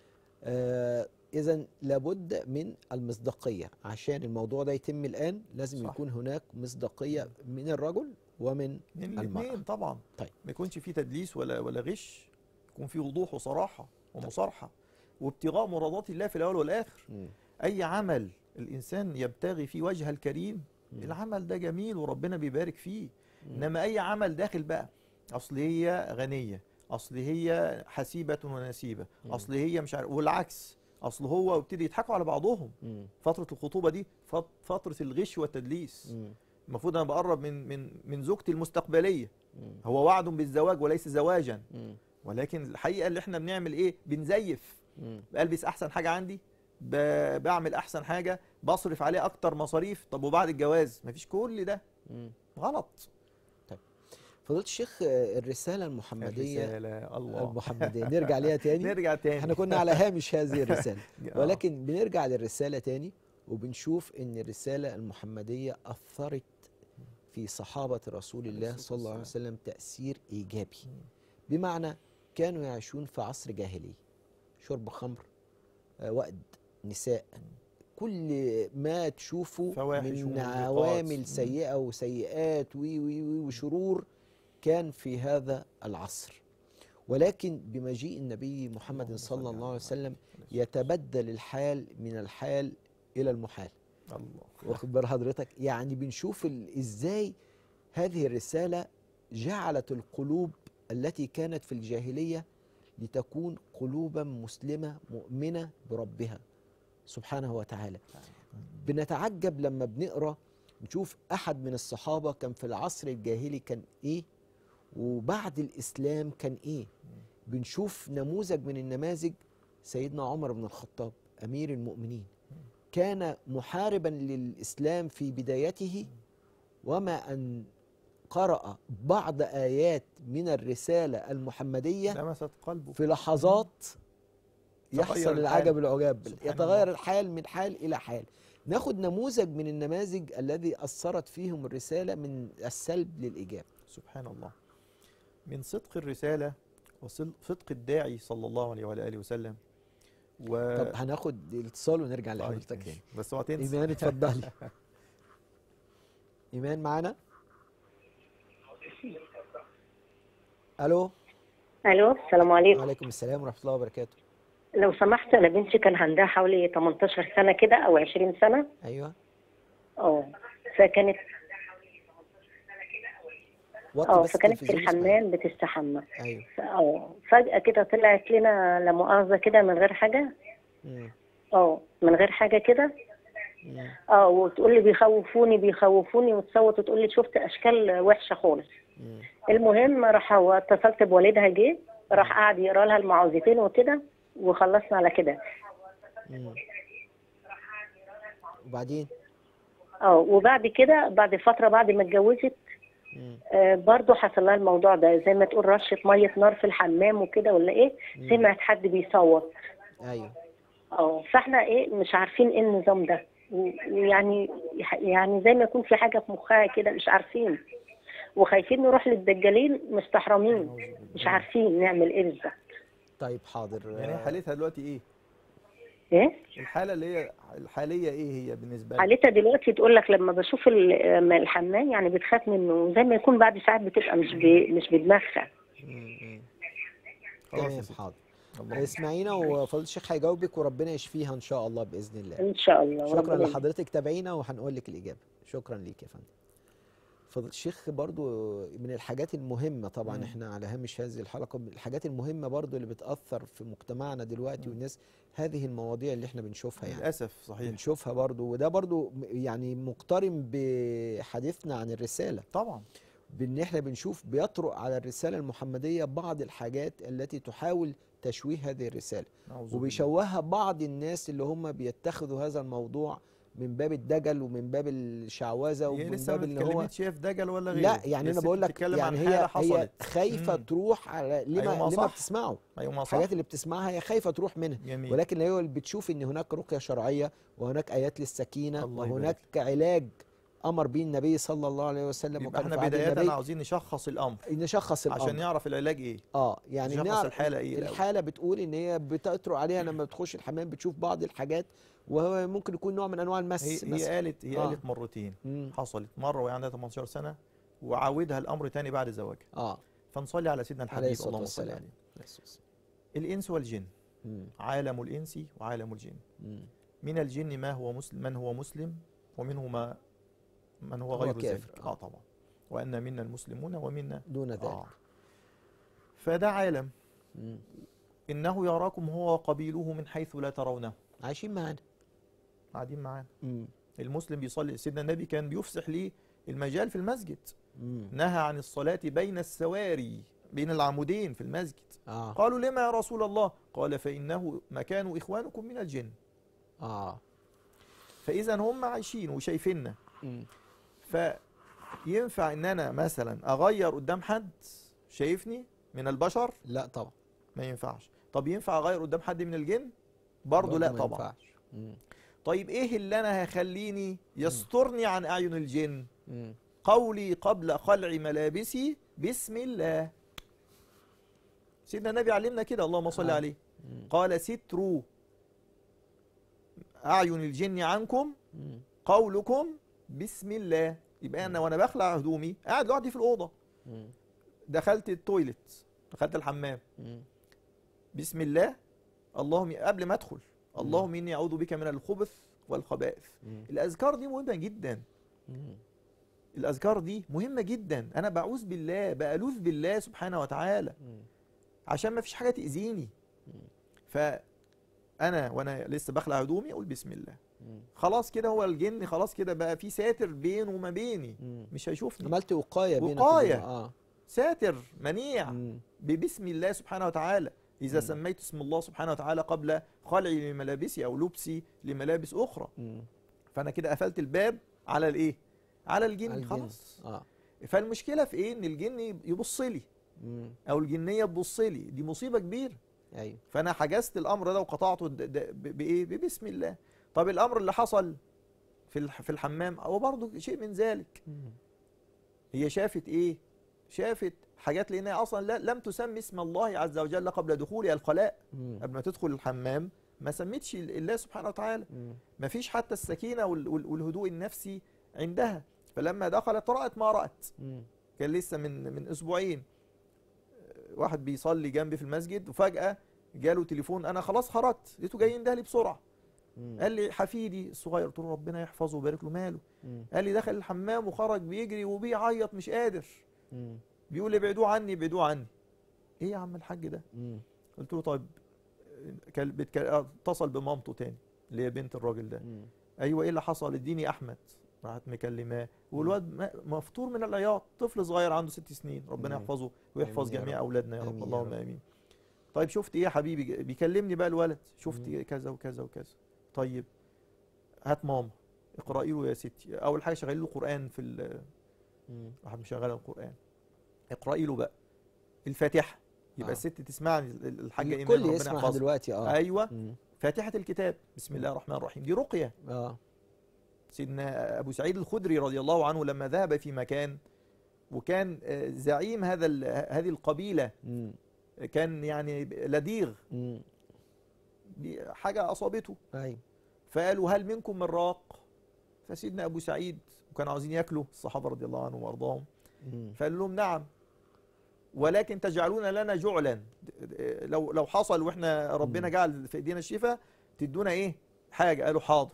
إذن لابد من المصداقية عشان الموضوع ده يتم الآن. لازم صح. يكون هناك مصداقية من الرجل ومن المرأة طبعا. طيب. ما يكونش فيه تدليس ولا غش، يكون فيه وضوح وصراحة ومصارحة وابتغاء مرادات الله في الأول والآخر. أي عمل الإنسان يبتغي فيه وجه الكريم العمل ده جميل وربنا بيبارك فيه. إنما أي عمل داخل بقى أصل هي غنية، أصل هي حسيبة ونسيبة، أصل هي مش عارف، والعكس أصل هو، وابتدي يضحكوا على بعضهم. فترة الخطوبة دي فترة الغش والتدليس. المفروض انا بقرب من زوجتي المستقبليه. هو وعد بالزواج وليس زواجا. ولكن الحقيقه اللي احنا بنعمل ايه؟ بنزيف. بلبس احسن حاجه عندي، بعمل احسن حاجه، بصرف عليه اكتر مصاريف. طب وبعد الجواز مفيش كل ده. غلط. طيب فضيلة الشيخ، الرسالة المحمدية، الرسالة الله المحمدية نرجع ليها تاني. نرجع تاني. احنا كنا على هامش هذه الرسالة، ولكن بنرجع للرسالة تاني وبنشوف ان الرسالة المحمدية أثرت في صحابة رسول الله صلى الله عليه وسلم تأثير إيجابي. بمعنى كانوا يعيشون في عصر جاهلي، شرب خمر، وأد نساء، كل ما تشوفه من عوامل سيئة وسيئات وشرور كان في هذا العصر. ولكن بمجيء النبي محمد صلى الله عليه وسلم يتبدل الحال من الحال إلى المحال. الله. واخد بال حضرتك؟ يعني بنشوف ازاي هذه الرسالة جعلت القلوب التي كانت في الجاهلية لتكون قلوبا مسلمة مؤمنة بربها سبحانه وتعالى. بنتعجب لما بنقرأ نشوف أحد من الصحابة كان في العصر الجاهلي كان إيه، وبعد الإسلام كان إيه. بنشوف نموذج من النماذج سيدنا عمر بن الخطاب أمير المؤمنين، كان محاربا للإسلام في بدايته، وما أن قرأ بعض آيات من الرسالة المحمدية لمست قلبه في لحظات يحصل العجب العجاب، يتغير الحال من حال إلى حال. ناخد نموذج من النماذج الذي أثرت فيهم الرسالة من السلب للإيجاب. سبحان الله. من صدق الرسالة وصدق الداعي صلى الله عليه وآله وسلم. طب هناخد الاتصال ونرجع لحضرتك تاني. بس هو تنسى. إيمان اتفضلي. إيمان معانا؟ ألو. الو، السلام عليكم. وعليكم السلام ورحمة الله وبركاته. لو سمحت، انا بنتي كان عندها حوالي 18 سنه كده او 20 سنه. ايوه. فكانت فكانت في الحمام بتستحمى. ايوه. فجاه كده طلعت لنا لا مؤاخذه كده من غير حاجه. من غير حاجه كده. وتقول لي بيخوفوني وتصوت وتقول لي شفت اشكال وحشه خالص. المهم راح اتصلت بوالدها، جه راح قعد يقرا لها المعوذتين وكده وخلصنا على كده. وبعدين وبعد كده بعد فتره بعد ما اتجوزت برضه حصل لها الموضوع ده، زي ما تقول رشه ميه نار في الحمام وكده ولا ايه. سمعت حد بيصوت. ايوه. فاحنا ايه مش عارفين ايه النظام ده، يعني زي ما يكون في حاجه في مخها كده مش عارفين، وخايفين نروح للدجالين مستحرمين مش عارفين نعمل ايه بالظبط. طيب حاضر. يعني حالتها دلوقتي ايه الحاله اللي هي الحاليه ايه هي بالنسبه لها؟ حالتها دلوقتي تقول لك لما بشوف الحمام يعني بتخاف منه، زي ما يكون بعد ساعات بتبقى مش بدماغها. خلاص حاضر. اسمعينا وفضيلة الشيخ هيجاوبك وربنا يشفيها ان شاء الله باذن الله. ان شاء الله. شكرا لحضرتك، تابعينا وهنقول لك الاجابه. شكرا ليك يا فندم. فضيلة الشيخ برضو من الحاجات المهمة طبعا احنا على هامش هذه الحلقة، من الحاجات المهمة برضو اللي بتأثر في مجتمعنا دلوقتي والناس، هذه المواضيع اللي احنا بنشوفها يعني للأسف صحيح بنشوفها برضو، وده برضو يعني مقترن بحديثنا عن الرسالة طبعا، بان احنا بنشوف بيطرق على الرسالة المحمدية بعض الحاجات التي تحاول تشويه هذه الرسالة، وبيشوهها بعض الناس اللي هم بيتخذوا هذا الموضوع من باب الدجل ومن باب الشعوذه ومن باب ان هو شايف دجل ولا غيره. لا يعني انا بقول لك يعني هي خايفه تروح على لما بتسمعه. أيوة الحاجات اللي بتسمعها هي خايفه تروح منها. جميل. ولكن هي اللي بتشوف ان هناك رقيه شرعيه وهناك ايات للسكينه وهناك علاج امر به النبي صلى الله عليه وسلم. يبقى احنا بدايه عاوزين نشخص الامر عشان نعرف العلاج ايه. يعني نشخص الحاله ايه. الحاله بتقول ان هي بتطرق عليها لما بتخش الحمام بتشوف بعض الحاجات، وهو ممكن يكون نوع من انواع المس. هي قالت مرتين. حصلت مره وهي عندها 18 سنه وعاودها الامر تاني بعد زواجها. فنصلي على سيدنا الحبيب اللهم صل عليه. الانس والجن، عالم الانس وعالم الجن. من الجن من هو مسلم ومنه من هو غير ذلك. طبعا. وأن منا المسلمون ومنا دون ذلك. فده عالم. إنه يراكم هو وقبيله من حيث لا ترونه. عايشين معانا. قاعدين معانا. المسلم بيصلي، سيدنا النبي كان بيفسح ليه المجال في المسجد. نهى عن الصلاة بين السواري، بين العمودين في المسجد. قالوا لما يا رسول الله؟ قال فإنه مكان إخوانكم من الجن. فإذا هم عايشين وشايفيننا. فينفع إن أنا مثلا أغير قدام حد شايفني من البشر؟ لا طبعا ما ينفعش. طب ينفع أغير قدام حد من الجن؟ برضه لا طبعا. طيب إيه اللي أنا هخليني يسترني عن أعين الجن؟ قولي قبل خلع ملابسي بسم الله. سيدنا النبي علمنا كده، اللهم صل عليه. قال ستروا أعين الجن عنكم قولكم بسم الله. يبقى أنا وأنا بخلع هدومي قاعد لوحدي في الأوضة، دخلت التويلت، دخلت الحمام، بسم الله، اللهم قبل ما أدخل اللهم إني أعوذ بك من الخبث والخبائث. الأذكار دي مهمة جدا. الأذكار دي مهمة جدا. أنا بعوذ بالله، بألوذ بالله سبحانه وتعالى عشان ما فيش حاجة تأذيني. فأنا وأنا لسه بخلع هدومي أقول بسم الله. خلاص كده هو الجن خلاص كده بقى في ساتر بينه وما بيني، مش هيشوفني. عملت وقاية بينك وقاية. ساتر منيع ببسم الله سبحانه وتعالى. إذا سميت اسم الله سبحانه وتعالى قبل خلعي لملابسي أو لبسي لملابس أخرى، فأنا كده قفلت الباب على الإيه؟ على الجن خلاص. فالمشكلة في إيه؟ إن الجن يبص لي أو الجنية تبص لي، دي مصيبة كبيرة. أيوه. فأنا حجزت الأمر ده وقطعته بإيه؟ ببسم الله. طب الأمر اللي حصل في الحمام هو برضه شيء من ذلك. هي شافت إيه؟ شافت حاجات لأنها أصلا لم تسمي اسم الله عز وجل قبل دخولها الخلاء. قبل ما تدخل الحمام ما سميتش الله سبحانه وتعالى. ما فيش حتى السكينة والهدوء النفسي عندها. فلما دخلت رأت ما رأت. كان لسه من أسبوعين واحد بيصلي جنبي في المسجد وفجأة جاله تليفون، أنا خلاص خرجت لقيته جاي ينده لي بسرعة. قال لي حفيدي الصغير، قلت له ربنا يحفظه ويبارك له، ماله؟ قال لي دخل الحمام وخرج بيجري وبيعيط مش قادر، بيقول لي ابعدوه عني ابعدوه عني. ايه يا عم الحاج ده؟ قلت له طيب اتصل بمامته تاني اللي هي بنت الراجل ده. ايوه ايه اللي حصل؟ اديني احمد. راحت مكلماه والواد مفطور من العياط، طفل صغير عنده 6 سنين، ربنا يحفظه ويحفظ جميع اولادنا يا رب، اللهم امين. طيب شفت ايه يا حبيبي؟ بيكلمني بقى الولد، شفت كذا وكذا وكذا. طيب هات ماما اقرأي له يا ستي. اول حاجه شغالين له قرآن في واحد مشغل القرآن، اقرأي له بقى الفاتحة. يبقى الست تسمعني الحاجة ايمان ربنا يحفظها دلوقتي. ايوه فاتحة الكتاب بسم الله الرحمن الرحيم، دي رقية. سيدنا ابو سعيد الخدري رضي الله عنه لما ذهب في مكان وكان زعيم هذه القبيلة كان يعني لديغ، حاجة أصابته. فقالوا هل منكم من راق؟ فسيدنا أبو سعيد وكانوا عاوزين يأكلوا الصحابة رضي الله عنهم وارضاهم، فقال لهم نعم ولكن تجعلون لنا جعلا، لو حصل واحنا ربنا جعل في ايدينا الشفاء تدونا ايه حاجة. قالوا حاضر،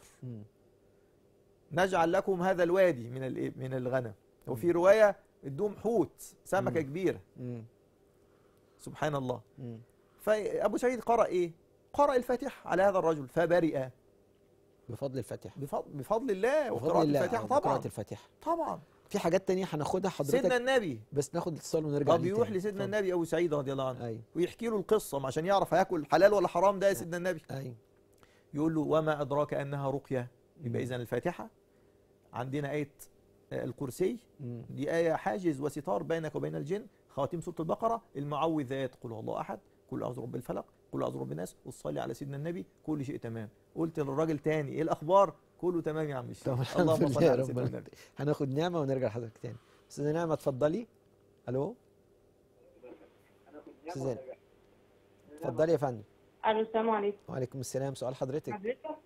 نجعل لكم هذا الوادي من الغنم. وفي رواية ادوهم حوت، سمكة كبيرة. سبحان الله. فأبو سعيد قرأ ايه؟ قرأ الفاتحة على هذا الرجل فبرئ بفضل الفاتحة، بفضل الله وقراءة الفاتحة. طبعا قراءة الفاتحة طبعا. في حاجات تانية هناخدها حضرتك سيدنا النبي، بس ناخد اتصال ونرجع. طب يروح لسيدنا النبي أبو سعيد رضي الله عنه ويحكي له القصة عشان يعرف هياكل حلال ولا حرام ده يا سيدنا النبي. يقول له وما أدراك أنها رقية. يبقى إذن الفاتحة عندنا آية الكرسي، دي آية حاجز وستار بينك وبين الجن. خواتيم سورة البقرة المعوذات، قل هو الله أحد، قل أعوذ برب الفلق، قل أعوذ برب الناس، والصلي على سيدنا النبي، كل شيء تمام. قلت للراجل تاني ايه الأخبار؟ كله تمام يا عم الشيخ. اللهم صل على سيدنا النبي. هناخد نعمة ونرجع لحضرتك تاني. أستاذة نعمة اتفضلي. ألو أستاذة اتفضلي يا فندم. الو السلام عليكم. وعليكم السلام. سؤال حضرتك.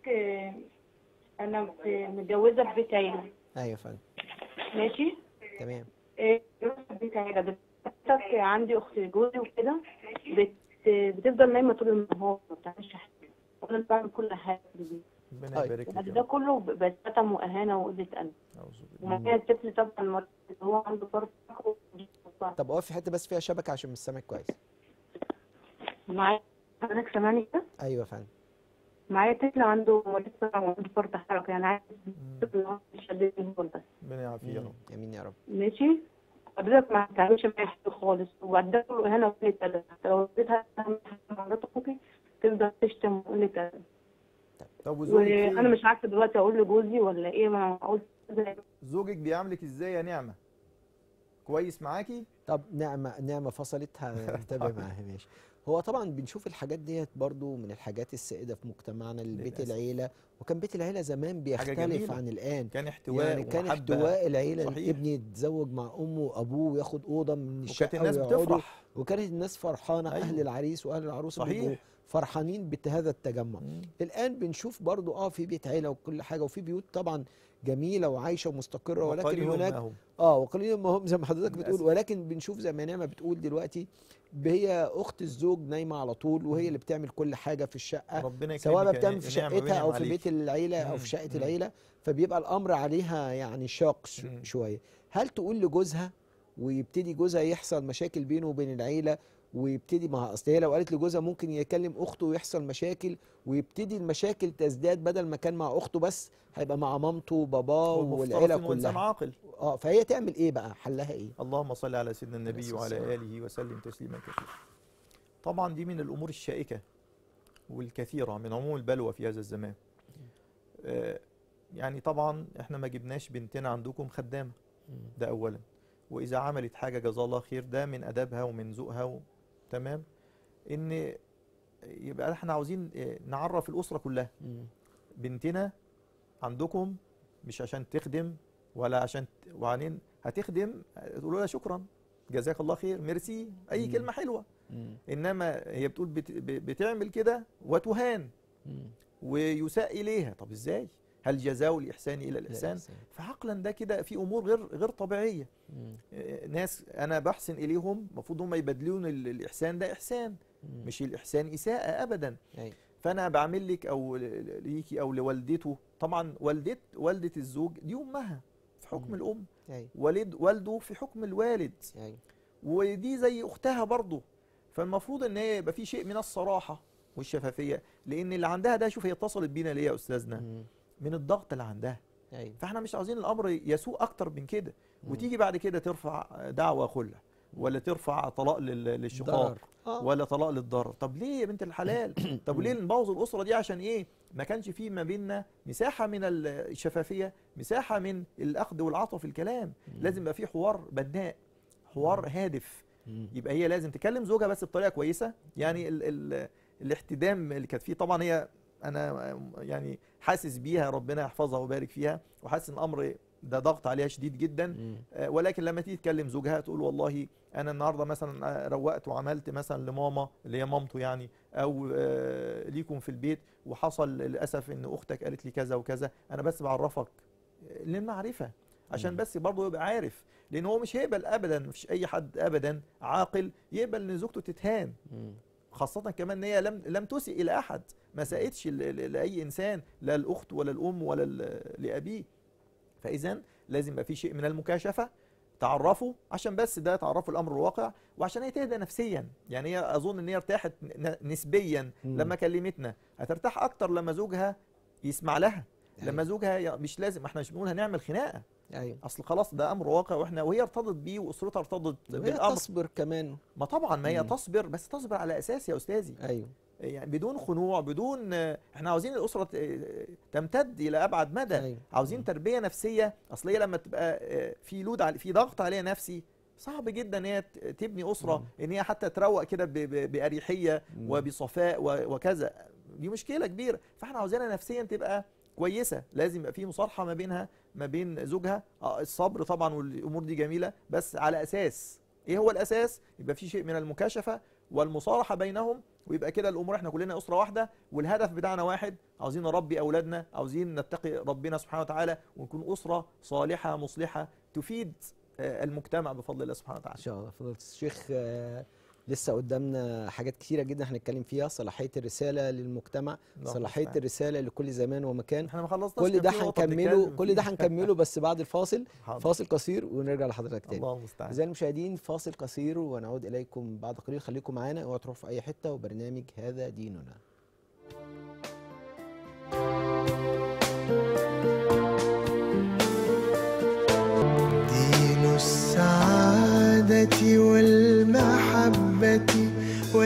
انا متجوزه في بيت عيله. ايوه يا فندم. ماشي تمام. في بيت عيله عندي اخت جوزي وكده بتفضل نايمه طول النهار ما بتعملش حاجه وانا بعمل كل حاجه في البيت. ربنا يبارك فيك. ده كله بشتم واهانه وقله ادب. ومعايا الطفل طبعا المرض اللي هو عنده فرط. طب اقف في حته بس فيها شبكه عشان مش سامعك كويس. معايا حضرتك سامعني كده؟ ايوه يا فندم. معايا طفل عنده مريض صرع وعنده فرط حركه، يعني عايز طفل هو يشدني هو بس. ربنا يعافيه يا رب. امين يا رب. ماشي. حضرتك ما تعملش معايا حاجه خالص، وبعدها له اهانه وقله ادب، حتى لو اديتها مرات اخوكي تفضل تشتم وقله ادب. طب وزوجك وانا مش عارفه دلوقتي اقول لجوزي ولا ايه، ما اقول ازاي. زوجك بيعاملك ازاي يا نعمه؟ كويس معاكي؟ طب نعمة فصلتها نتابع معاها ماشي. هو طبعا بنشوف الحاجات ديت برضو من الحاجات السائدة في مجتمعنا، البيت العيلة. وكان بيت العيلة زمان بيختلف عن الآن. كان احتواء يعني كان ومحبة. احتواء العيلة، صحيح. الابن يتزوج مع أمه وأبوه وياخد أوضة من الشقة وكانت الناس ويقعدوا، بتفرح، وكانت الناس فرحانة. أيوه. أهل العريس وأهل العروسة بيبقوا صحيح. فرحانين بهذا التجمع. الآن بنشوف برضو في بيت عيلة وكل حاجة، وفي بيوت طبعا جميلة وعايشة ومستقرة، ولكن هناك وقليل ما هم زي ما حضرتك بتقول. ولكن بنشوف زي ما نعمة بتقول دلوقتي، هي اخت الزوج نايمه على طول، وهي اللي بتعمل كل حاجه في الشقه، سواء بتعمل في شقتها او في بيت العيله او في شقه العيله. فبيبقى الامر عليها يعني شاق شويه. هل تقول لجوزها ويبتدي جوزها يحصل مشاكل بينه وبين العيله، ويبتدي مع اصل هي لو قالت لجوزها ممكن يكلم اخته ويحصل مشاكل، ويبتدي المشاكل تزداد، بدل ما كان مع اخته بس هيبقى مع مامته وباباه والعيله كلها. عاقل. فهي تعمل ايه بقى؟ حلها ايه؟ اللهم صل على سيدنا النبي وعلى اله وسلم تسليما كثيرا. طبعا دي من الامور الشائكه والكثيره من عموم البلوى في هذا الزمان. يعني طبعا احنا ما جبناش بنتنا عندكم خدامه، ده اولا. واذا عملت حاجه جزاها الله خير، ده من ادبها ومن ذوقها تمام. ان يبقى احنا عاوزين نعرف الاسره كلها بنتنا عندكم مش عشان تخدم ولا عشان وبعدين هتخدم تقولوا لها شكرا جزاك الله خير ميرسي، اي كلمه حلوه. انما هي بتقول بتعمل كده وتهان ويساء اليها. طب ازاي؟ هل جزاء الاحسان الى الاحسان؟ فعقلا ده كده في امور غير طبيعيه. ناس انا بحسن اليهم، المفروض هم يبادلون الاحسان ده احسان، مش الاحسان اساءه ابدا. فانا بعمل لك او ليكي او لوالدته. طبعا والده الزوج دي امها في حكم الام، والده في حكم الوالد، ودي زي اختها برضه. فالمفروض ان هي يبقى في شيء من الصراحه والشفافيه، لان اللي عندها ده، شوف هي اتصلت بينا ليه يا استاذنا؟ من الضغط اللي عندها. فاحنا مش عاوزين الامر يسوء اكتر من كده، وتيجي بعد كده ترفع دعوى خلع، ولا ترفع طلاق للشقاق، ولا طلاق للضرر. طب ليه يا بنت الحلال؟ طب ليه نبوظ الاسره دي؟ عشان ايه؟ ما كانش في ما بيننا مساحه من الشفافيه، مساحه من الاخذ والعطاء في الكلام. لازم يبقى في حوار بناء، حوار هادف. يبقى هي لازم تكلم زوجها بس بطريقه كويسه. يعني الاحتدام اللي كانت فيه، طبعا هي انا يعني حاسس بيها، ربنا يحفظها ويبارك فيها، وحاسس ان الامر ده ضغط عليها شديد جدا. ولكن لما تيجي تكلم زوجها تقول والله انا النهارده مثلا روقت وعملت مثلا لماما اللي هي مامته يعني، او ليكم في البيت، وحصل للاسف ان اختك قالت لي كذا وكذا، انا بس بعرفك للمعرفه عشان بس برضه يبقى عارف. لان هو مش هيقبل ابدا، مفيش اي حد ابدا عاقل يقبل ان زوجته تتهان، خاصة كمان ان هي لم تسئ الى احد، ما ساءتش لاي انسان، لا الاخت ولا الام ولا لابيه. فاذا لازم يبقى في شيء من المكاشفة، تعرفوا عشان بس ده تعرفوا الامر الواقع، وعشان هي تهدى نفسيا. يعني هي اظن ان هي ارتاحت نسبيا لما كلمتنا، هترتاح اكتر لما زوجها يسمع لها. لما زوجها مش لازم، احنا مش بنقول هنعمل خناقه، اصل خلاص ده امر واقع، وهي ارتضت بيه واسرتها ارتضت بالامر. تصبر كمان، ما طبعا ما هي تصبر، بس تصبر على اساس يا استاذي. يعني بدون خنوع، بدون احنا عاوزين الاسره تمتد الى ابعد مدى. عاوزين تربيه نفسيه. اصل هي لما تبقى في ضغط عليها نفسي، صعب جدا ان هي تبني اسره، ان هي حتى تروق كده باريحيه وبصفاء وكذا. دي مشكله كبيره. فاحنا عاوزينها نفسيا تبقى كويسه. لازم يبقى في مصالحه ما بين زوجها. الصبر طبعا والامور دي جميله، بس على اساس ايه؟ هو الاساس يبقى في شيء من المكاشفه والمصالحه بينهم، ويبقى كده الامور احنا كلنا اسره واحده، والهدف بتاعنا واحد، عاوزين نربي اولادنا، عاوزين نتقي ربنا سبحانه وتعالى، ونكون اسره صالحه مصلحه تفيد المجتمع بفضل الله سبحانه وتعالى. ان شاء الله. فضيلة الشيخ، لسه قدامنا حاجات كتيرة جدا هنتكلم فيها. صلاحية الرسالة للمجتمع، صلاحية الرسالة لكل زمان ومكان. احنا ما خلصناش، كل ده هنكمله بس بعد الفاصل. فاصل قصير ونرجع لحضرتك تاني. الله المستعان. أعزائي المشاهدين، فاصل قصير ونعود إليكم بعد قليل. خليكم معانا، اوعوا تروحوا في أي حتة، وبرنامج هذا ديننا. الصفات والمحبة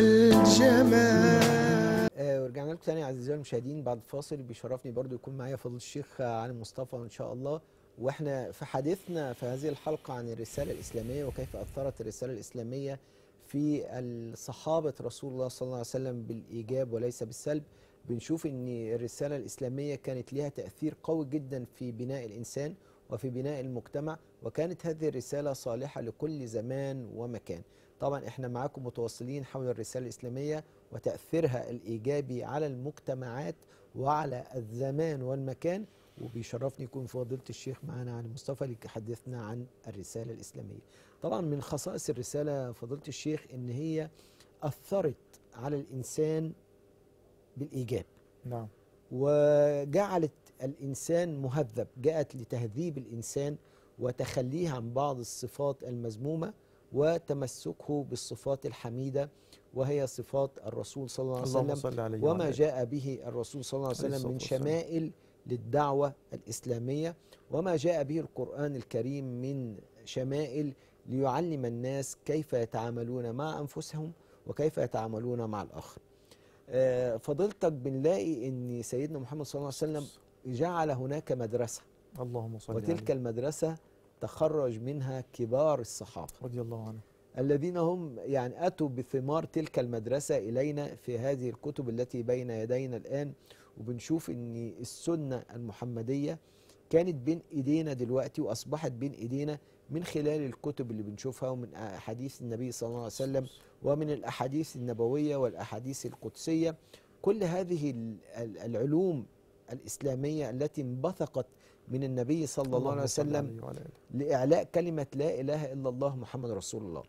والجمال. ورجعنا لكم تاني اعزائي المشاهدين بعد الفاصل. بيشرفني برضو يكون معايا فضيلة الشيخ علي مصطفى ان شاء الله، واحنا في حديثنا في هذه الحلقة عن الرسالة الإسلامية وكيف أثرت الرسالة الإسلامية في صحابة رسول الله صلى الله عليه وسلم بالإيجاب وليس بالسلب. بنشوف ان الرسالة الإسلامية كانت لها تأثير قوي جدا في بناء الإنسان وفي بناء المجتمع، وكانت هذه الرسالة صالحة لكل زمان ومكان. طبعا احنا معاكم متواصلين حول الرسالة الإسلامية وتأثيرها الإيجابي على المجتمعات وعلى الزمان والمكان، وبيشرفني يكون فضيلة الشيخ معانا علي مصطفى ليحدثنا عن الرسالة الإسلامية. طبعا من خصائص الرسالة فضيلة الشيخ ان هي أثرت على الإنسان بالإيجاب. نعم. وجعلت الإنسان مهذب، جاءت لتهذيب الإنسان وتخليه عن بعض الصفات المذمومة وتمسكه بالصفات الحميدة، وهي صفات الرسول صلى الله عليه وسلم وما جاء به الرسول صلى الله عليه وسلم من شمائل للدعوة الإسلامية، وما جاء به القرآن الكريم من شمائل ليعلم الناس كيف يتعاملون مع أنفسهم وكيف يتعاملون مع الآخر. فضيلتك بنلاقي أن سيدنا محمد صلى الله عليه وسلم جعل هناك مدرسة، اللهم صل عليه، وتلك المدرسة تخرج منها كبار الصحابة رضي الله عنهم الذين هم يعني أتوا بثمار تلك المدرسة إلينا في هذه الكتب التي بين يدينا الآن. وبنشوف أن السنة المحمدية كانت بين إيدينا دلوقتي وأصبحت بين إيدينا من خلال الكتب اللي بنشوفها ومن أحاديث النبي صلى الله عليه وسلم ومن الأحاديث النبوية والأحاديث القدسية. كل هذه العلوم الإسلامية التي انبثقت من النبي صلى الله عليه وسلم لإعلاء كلمة لا إله إلا الله محمد رسول الله.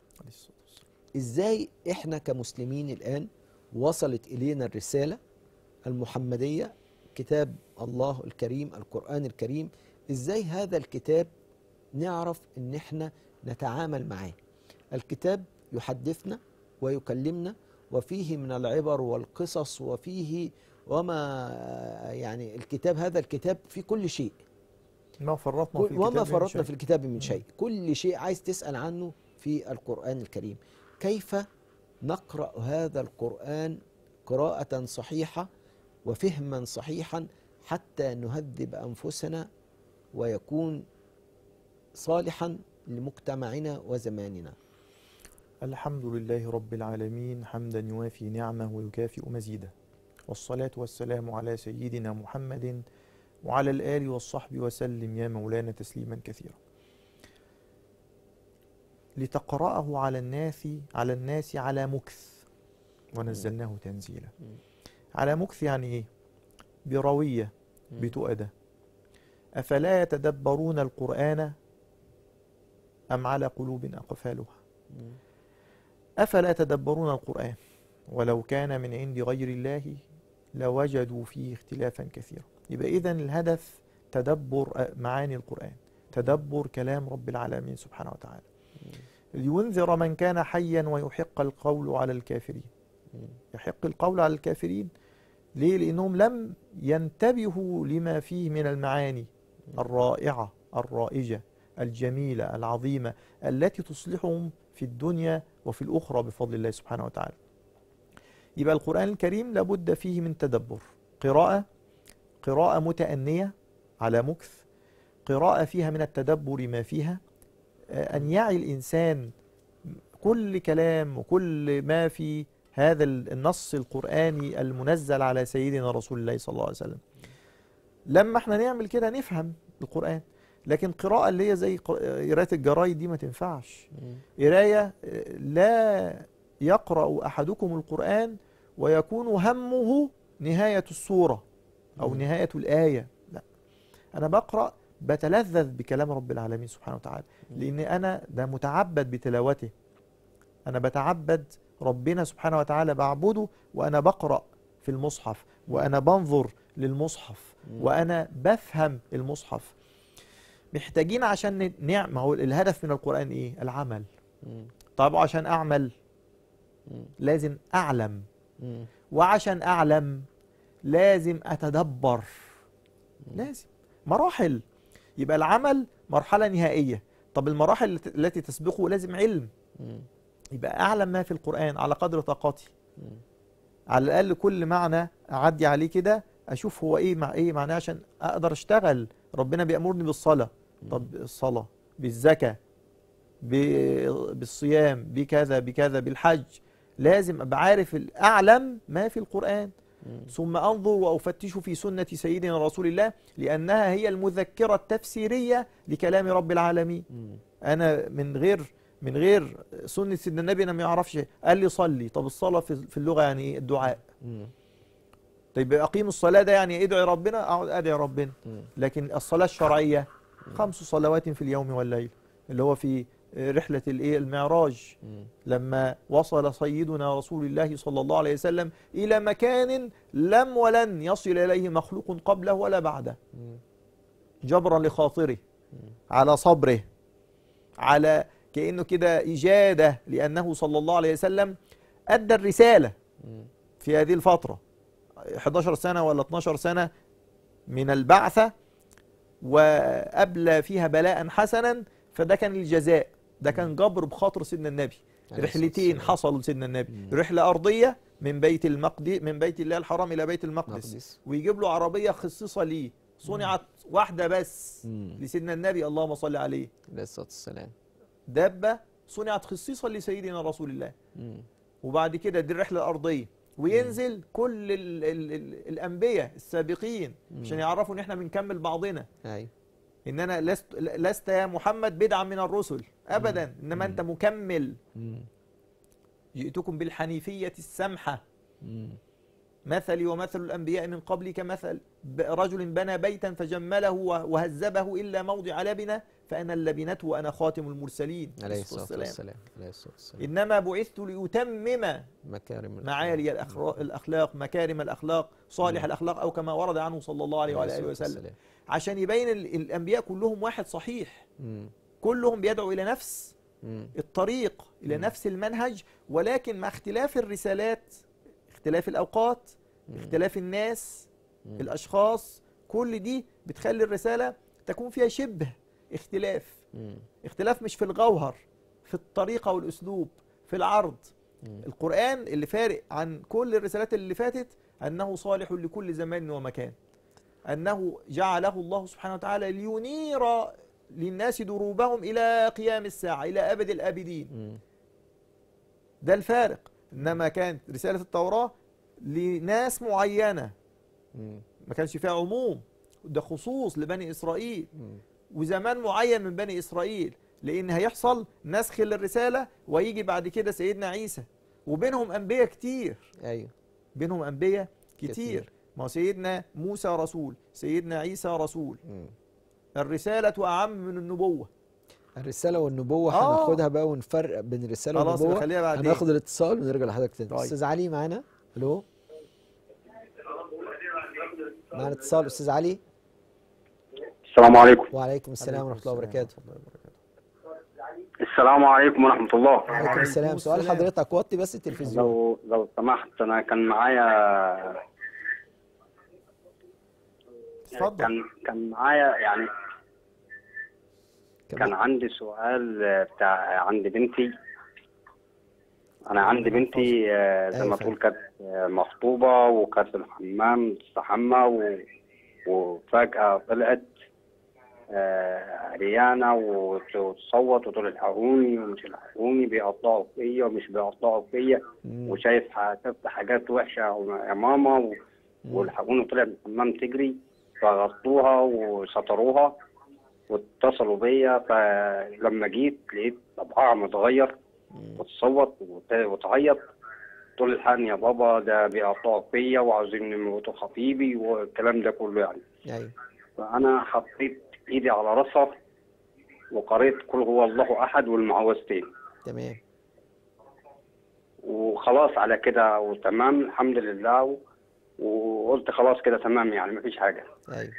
إزاي إحنا كمسلمين الآن وصلت إلينا الرسالة المحمدية، كتاب الله الكريم القرآن الكريم، إزاي هذا الكتاب نعرف إن إحنا نتعامل معاه؟ الكتاب يحدثنا ويكلمنا وفيه من العبر والقصص وفيه وما يعني الكتاب، هذا الكتاب فيه كل شيء، ما فرطنا في الكتاب من شيء. كل شيء عايز تسأل عنه في القرآن الكريم. كيف نقرأ هذا القرآن قراءة صحيحة وفهما صحيحا حتى نهذب أنفسنا ويكون صالحا لمجتمعنا وزماننا؟ الحمد لله رب العالمين حمدا يوافي نعمه ويكافئ مزيده، والصلاة والسلام على سيدنا محمد وعلى الآل والصحب وسلم يا مولانا تسليما كثيرا. لتقرأه على الناس على مكث ونزلناه تنزيلا. على مكث يعني ايه؟ بروية، بتؤدة. أفلا يتدبرون القرآن أم على قلوب أقفالها؟ أفلا يتدبرون القرآن ولو كان من عند غير الله لوجدوا فيه اختلافا كثيرا. يبقى إذن الهدف تدبر معاني القرآن، تدبر كلام رب العالمين سبحانه وتعالى، لينذر من كان حيا ويحق القول على الكافرين. يحق القول على الكافرين ليه؟ لأنهم لم ينتبهوا لما فيه من المعاني الرائعة الرائجة الجميلة العظيمة التي تصلحهم في الدنيا وفي الأخرى بفضل الله سبحانه وتعالى. يبقى القرآن الكريم لابد فيه من تدبر، قراءة متأنية على مكث، قراءة فيها من التدبر ما فيها، أن يعي الإنسان كل كلام وكل ما في هذا النص القرآني المنزل على سيدنا رسول الله صلى الله عليه وسلم. لما احنا نعمل كده نفهم القرآن. لكن قراءة اللي هي زي قراءة الجرايد دي ما تنفعش. قراية لا يقرأ أحدكم القرآن ويكون همه نهاية السورة أو نهاية الآية، لا، أنا بقرأ بتلذذ بكلام رب العالمين سبحانه وتعالى، لأن أنا ده متعبد بتلاوته، أنا بتعبد ربنا سبحانه وتعالى، بعبده وأنا بقرأ في المصحف وأنا بنظر للمصحف وأنا بفهم المصحف. محتاجين عشان ما هو الهدف من القرآن إيه؟ العمل. طب عشان أعمل لازم أعلم، وعشان أعلم لازم أتدبر، لازم مراحل. يبقى العمل مرحلة نهائية، طب المراحل التي تسبقه لازم علم، يبقى أعلم ما في القرآن على قدر طاقتي، على الأقل كل معنى أعدي عليه كده أشوف هو إيه مع إيه معناه عشان أقدر أشتغل. ربنا بيأمرني بالصلاة، طب الصلاة، بالزكاة، بالصيام، بكذا بكذا، بالحج، لازم أبقى عارف أعلم ما في القرآن. ثم أنظر وأفتش في سنة سيدنا رسول الله، لأنها هي المذكرة التفسيرية لكلام رب العالمين. أنا من غير سنة سيدنا النبي أنا ما يعرفش. قال لي صلي، طب الصلاة في اللغة يعني إيه؟ الدعاء. طيب أقيم الصلاة ده يعني ادعي ربنا، أقعد أدعي ربنا. لكن الصلاة الشرعية 5 صلوات في اليوم والليل، اللي هو في رحلة المعراج، لما وصل سيدنا رسول الله صلى الله عليه وسلم إلى مكان لم ولن يصل إليه مخلوق قبله ولا بعده، جبرا لخاطره، على صبره، على كأنه كده إجادة، لأنه صلى الله عليه وسلم أدى الرسالة في هذه الفترة 11 سنة ولا 12 سنة من البعثة، وأبلى فيها بلاء حسنا، فده كان الجزاء، ده كان جبر بخاطر سيدنا النبي. رحلتين حصلوا لسيدنا النبي، رحلة أرضية من بيت الله الحرام إلى بيت المقدس، ويجيب له عربية خصيصة ليه، صنعت واحدة بس لسيدنا النبي، اللهم صل عليه عليه الصلاة والسلام، دابة صنعت خصيصا لسيدنا رسول الله. وبعد كده دي الرحلة الأرضية، وينزل كل الأنبياء السابقين عشان يعرفوا إن إحنا بنكمل بعضنا. إن أنا لست يا محمد بدعا من الرسل أبدا، إنما أنت مكمل. جئتكم بالحنيفية السمحة، مثلي ومثل الأنبياء من قبل كمثل رجل بنى بيتا فجمله وهذبه إلا موضع لبنة فأنا اللبنة وأنا خاتم المرسلين عليه الصلاة والسلام. إنما بعثت لأتمم معالي الأخلاق، مكارم الأخلاق، صالح الأخلاق، أو كما ورد عنه صلى الله عليه وآله وسلم، عشان يبين الأنبياء كلهم واحد صحيح، كلهم بيدعوا إلى نفس الطريق، إلى نفس المنهج، ولكن مع اختلاف الرسالات، اختلاف الأوقات، اختلاف الناس، الأشخاص، كل دي بتخلي الرسالة تكون فيها شبه اختلاف. اختلاف مش في الجوهر، في الطريقة والأسلوب، في العرض. القرآن اللي فارق عن كل الرسالات اللي فاتت أنه صالح لكل زمان ومكان، أنه جعله الله سبحانه وتعالى لينير للناس دروبهم إلى قيام الساعة، إلى أبد الآبدين. ده الفارق. إنما كانت رسالة التوراة لناس معينة، ما كانش فيها عموم، ده خصوص لبني إسرائيل وزمان معين من بني إسرائيل، لأن هيحصل نسخ للرسالة ويجي بعد كده سيدنا عيسى، وبينهم أنبياء كتير. أيوه، بينهم أنبياء كتير. ما هو سيدنا موسى رسول، سيدنا عيسى رسول. الرسالة أعم من النبوة. الرسالة والنبوة هناخدها بقى ونفرق بين الرسالة والنبوة. خليها بعدين. هناخد الاتصال ونرجع لحضرتك تاني. أستاذ علي معانا. ألو، معانا اتصال. أستاذ علي، السلام عليكم. وعليكم السلام ورحمة الله وبركاته. السلام عليكم ورحمة الله. وعليكم السلام. سؤال حضرتك، وطي بس التلفزيون لو سمحت. أنا كان معايا اتفضل. كان معايا يعني كان عندي سؤال بتاع عند بنتي. أنا عندي بنتي زي ما تقول كانت مخطوبة وكانت في الحمام تستحمى وفجأة طلعت عريانة وتصوت وتقول الحقوني ومش الحقوني، بيقطعوا فيا ومش بيقطعوا فيا، وشايف شفت حاجات وحشة يا ماما والحقوني. طلعت من الحمام تجري، فغطوها وستروها واتصلوا بيا. فلما جيت لقيت طبعها متغير وتصوت وتعيط، تقول الحقني يا بابا ده بيقطعوا فيا وعاوزين يموتوا خطيبي والكلام ده كله يعني. أيوه. فأنا حطيت ايدي على راسها وقريت قل هو الله احد والمعوذتين. تمام. وخلاص على كده وتمام الحمد لله، وقلت خلاص كده تمام يعني مفيش حاجه. ايوه.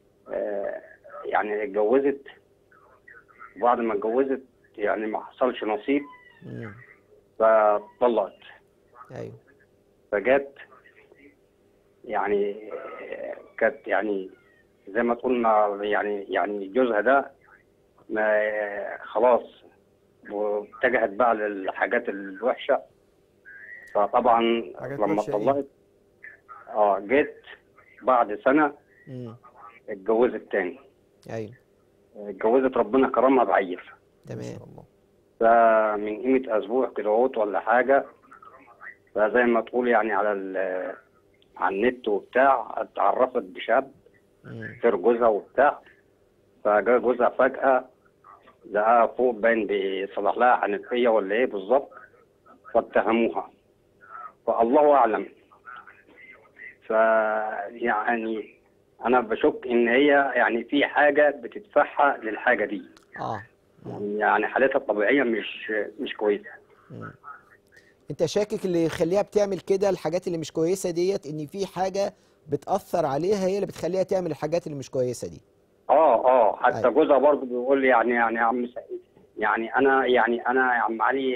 يعني اتجوزت، وبعد ما اتجوزت يعني ما حصلش نصيب فطلقت. ايوه. فجت يعني كانت يعني زي ما قلنا يعني جوزها ده خلاص واتجهت بقى للحاجات الوحشه. فطبعا لما اتطلقت جيت بعد سنه اتجوزت تاني. ايوه. اتجوزت، ربنا كرمها بعيل. تمام. فمن قيمه اسبوع كده ولا حاجه، فزي ما تقول يعني على النت وبتاع اتعرفت بشاب غير جوزها وبتاع. فجاء جوزها فجأة لقاها فوق باين بيصلح لها حنفية ولا ايه بالظبط، فاتهموها، فالله أعلم. فيعني أنا بشك إن هي يعني في حاجة بتدفعها للحاجة دي. يعني حالتها الطبيعية مش كويسة. انت شاكك اللي يخليها بتعمل كده الحاجات اللي مش كويسة ديت ان في حاجة بتأثر عليها هي اللي بتخليها تعمل الحاجات اللي مش كويسة دي؟ حتى جوزها برضه بيقول لي يعني يا عم سعيد، يعني انا يا عم علي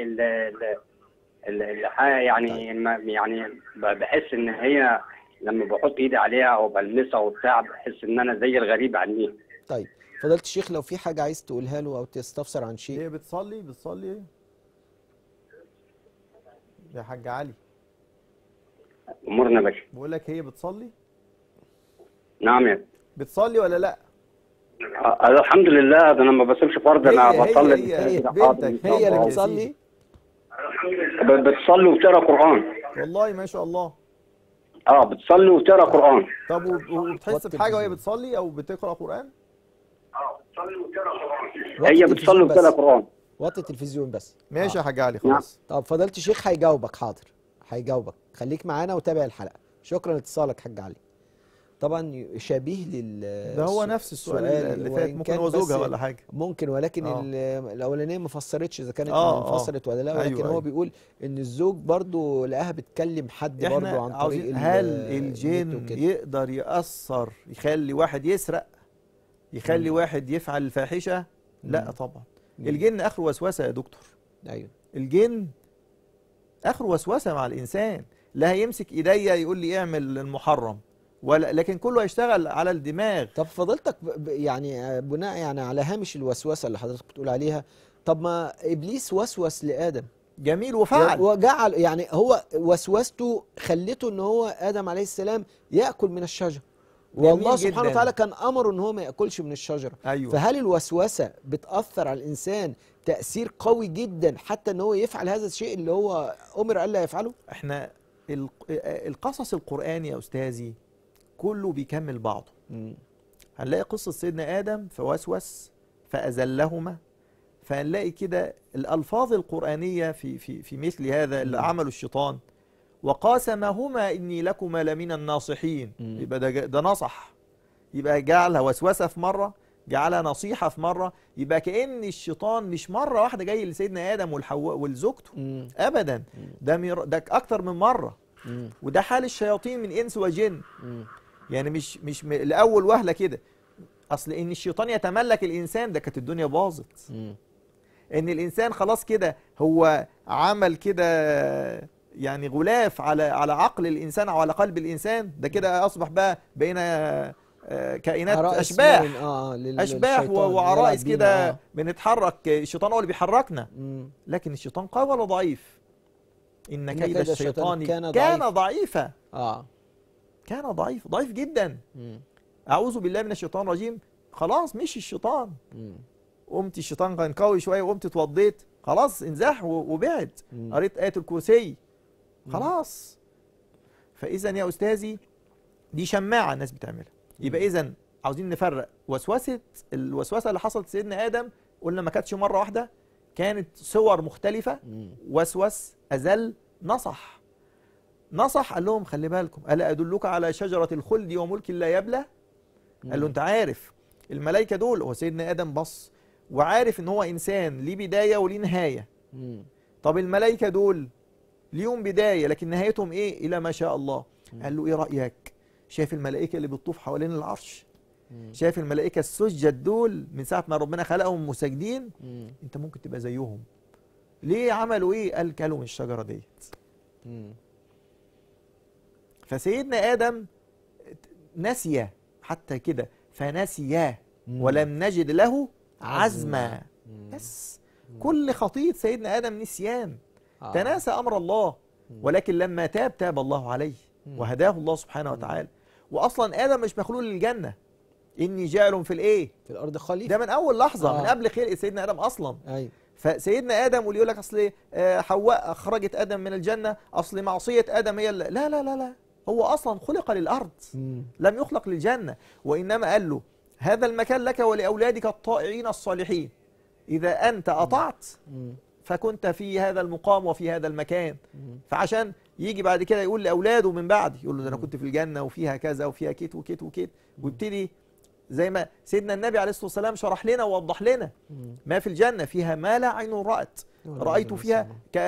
يعني بحس ان هي لما بحط ايدي عليها او بلمسها وبتاع بحس ان انا زي الغريب عنيها. طيب فضيلة الشيخ لو في حاجة عايز تقولها له او تستفسر عن شيء. هي بتصلي يا حاج علي؟ امورنا يا باشا. بقول لك هي بتصلي؟ نعم يا بتصلي ولا لا؟ الحمد لله، ده انا ما بسيبش فرض، انا بصلي. هي بنتك هي اللي بتصلي؟ بتصلي وبتقرا قران. والله ما شاء الله. بتصلي وبتقرا قران. طب وبتحس بحاجه وهي بتصلي او بتقرا قران؟ بتصلي وبتقرا قران. هي بتصلي وبتقرا قران. وطي التلفزيون بس. ماشي يا حاج علي خلاص. طب فضيلة الشيخ هيجاوبك. حاضر هيجاوبك، خليك معانا وتابع الحلقه. شكرا لاتصالك حاج علي. طبعا شبيه ده هو نفس السؤال اللي فات، ممكن هو زوجها ولا حاجه ممكن، ولكن الاولانيه ما فسرتش اذا كانت انفصلت ولا لا، ولكن هو بيقول ان الزوج برضو لقاها بتكلم حد برضو عن طريق هل الجن يقدر يأثر يخلي واحد يسرق، يخلي واحد يفعل الفاحشه؟ لا طبعا. الجن اخره وسوسه يا دكتور. ايوه الجن اخره وسوسه مع الانسان، لا هيمسك ايديا يقول لي اعمل المحرم ولا، لكن كله هيشتغل على الدماغ. طب فضلتك يعني بناء يعني على هامش الوسوسه اللي حضرتك بتقول عليها، طب ما ابليس وسوس لادم. جميل وفعل وجعل، يعني هو وسوسته خلته ان هو ادم عليه السلام ياكل من الشجره، والله سبحانه وتعالى كان امره ان هو ما ياكلش من الشجره. أيوة. فهل الوسوسه بتاثر على الانسان تاثير قوي جدا حتى ان هو يفعل هذا الشيء اللي هو امر الا يفعله؟ احنا القصص القرآني يا استاذي كله بيكمل بعضه. هنلاقي قصة سيدنا آدم فوسوس فأزلهما، فهنلاقي كده الألفاظ القرآنية في مثل هذا اللي عمله الشيطان. وقاسمهما إني لكما لمن الناصحين. يبقى ده نصح، يبقى جعلها وسوسة في مرة، جعلها نصيحة في مرة. يبقى كأن الشيطان مش مرة واحدة جاي لسيدنا آدم والحواء ولزوجته أبدا، ده أكتر من مرة. وده حال الشياطين من إنس وجن. يعني مش لأول وهلة كده. أصل إن الشيطان يتملك الإنسان ده كانت الدنيا باظت. إن الإنسان خلاص كده هو عمل كده يعني غلاف على عقل الإنسان أو على قلب الإنسان، ده كده أصبح بقينا كائنات أشباح وعرائس كده بنتحرك. الشيطان هو اللي بيحركنا. لكن الشيطان قوي ولا ضعيف؟ إن كيد الشيطان كان ضعيفا. كان ضعيف جدا. أعوذ بالله من الشيطان الرجيم. خلاص مش الشيطان. قمت الشيطان كان قوي شوية وقمت اتوضيت، خلاص انزاح وبعد. قريت آية الكرسي خلاص. فإذا يا أستاذي دي شماعة الناس بتعملها. يبقى إذا عاوزين نفرق الوسوسة اللي حصلت سيدنا آدم، قلنا ما كانتش مرة واحدة، كانت صور مختلفة. وسوس، أزل، نصح قال لهم خلي بالكم، ألا أدلك على شجرة الخلد وملك لا يبلى؟ قال له أنت عارف الملائكة دول، هو سيدنا آدم بص وعارف إن هو إنسان ليه بداية وليه نهاية. طب الملائكة دول ليهم بداية لكن نهايتهم إيه؟ إلى ما شاء الله. قال له إيه رأيك؟ شايف الملائكة اللي بتطوف حوالين العرش؟ شايف الملائكة السجد دول من ساعة ما ربنا خلقهم مساجدين؟ أنت ممكن تبقى زيهم. ليه عملوا إيه؟ قال كلوا من الشجرة ديت. فسيدنا آدم نسي حتى كده، فنسياه ولم نجد له عزما. بس كل خطيئة سيدنا آدم نسيان، تناسى أمر الله، ولكن لما تاب الله عليه وهداه الله سبحانه وتعالى. وأصلا آدم مش مخلوق للجنة، إني جاعل في الإيه؟ في الأرض خليفة. ده من أول لحظة، من قبل خلق سيدنا آدم أصلا. أيوة. فسيدنا آدم واللي يقول لك أصل حواء أخرجت آدم من الجنة، أصل معصية آدم هي لا لا لا لا، هو أصلا خلق للأرض، لم يخلق للجنة. وإنما قال له هذا المكان لك ولأولادك الطائعين الصالحين، إذا أنت أطعت فكنت في هذا المقام وفي هذا المكان. فعشان يجي بعد كده يقول لأولاده من بعد، يقول له ده أنا كنت في الجنة وفيها كذا وفيها كيت وكيت وكيت، ويبتدي زي ما سيدنا النبي عليه الصلاة والسلام شرح لنا ووضح لنا ما في الجنة، فيها ما لا عين رأت، رأيت فيها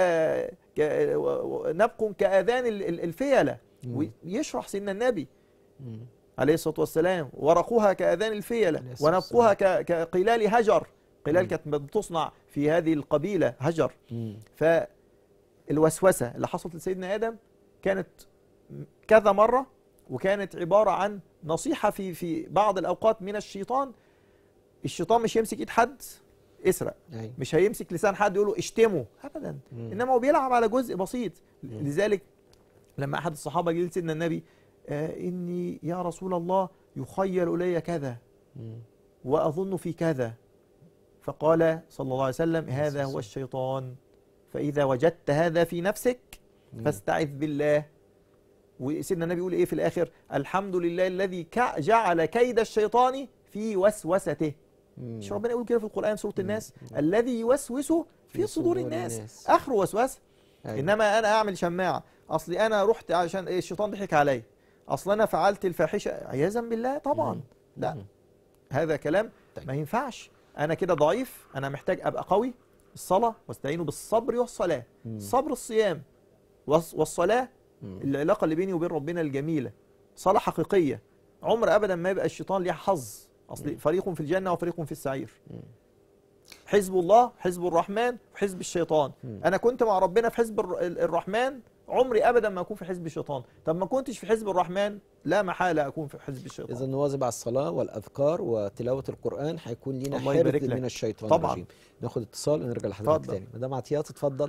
نبق كآذان الفيلة، ويشرح سيدنا النبي عليه الصلاة والسلام ورقوها كآذان الفيلة ونبقوها كقلال هجر. قلال كانت بتصنع في هذه القبيلة هجر. فالوسوسة اللي حصلت لسيدنا آدم كانت كذا مرة، وكانت عبارة عن نصيحة في بعض الأوقات من الشيطان. الشيطان مش يمسك إيد حد اسرق، مش هيمسك لسان حد يقوله اشتمه أبدا، إنما هو بيلعب على جزء بسيط. لذلك لما أحد الصحابة جه لسيدنا النبي إني يا رسول الله يخيل إلي كذا وأظن في كذا، فقال صلى الله عليه وسلم هذا هو الشيطان، فإذا وجدت هذا في نفسك فاستعذ بالله. وسيدنا النبي يقول إيه في الآخر؟ الحمد لله الذي جعل كيد الشيطان في وسوسته. مش ربنا يقول كده في القرآن سورة الناس؟ الذي يوسوس في صدور الناس، آخر وسوسة. إنما أنا أعمل شماعة، أصلي أنا رحت عشان إيه؟ الشيطان ضحك علي، أصل أنا فعلت الفاحشة عياذا بالله. طبعا لا، هذا كلام ما ينفعش. أنا كده ضعيف، أنا محتاج أبقى قوي. الصلاة واستعينوا بالصبر والصلاة. الصبر الصيام، والصلاة العلاقة اللي بيني وبين ربنا الجميلة، صلاة حقيقية. عمر أبدا ما يبقى الشيطان ليه حظ، أصل فريق في الجنة وفريق في السعير. حزب الله، حزب الرحمن، وحزب الشيطان. أنا كنت مع ربنا في حزب الرحمن، عمري أبدا ما أكون في حزب الشيطان. طب ما كنتش في حزب الرحمن، لا محالة أكون في حزب الشيطان. إذا نواظب على الصلاة والأذكار وتلاوة القرآن، هيكون لنا حرز من الشيطان طبعا. الرجيم. ناخد اتصال ونرجع لحضرتك تاني. مدام عطيات اتفضل.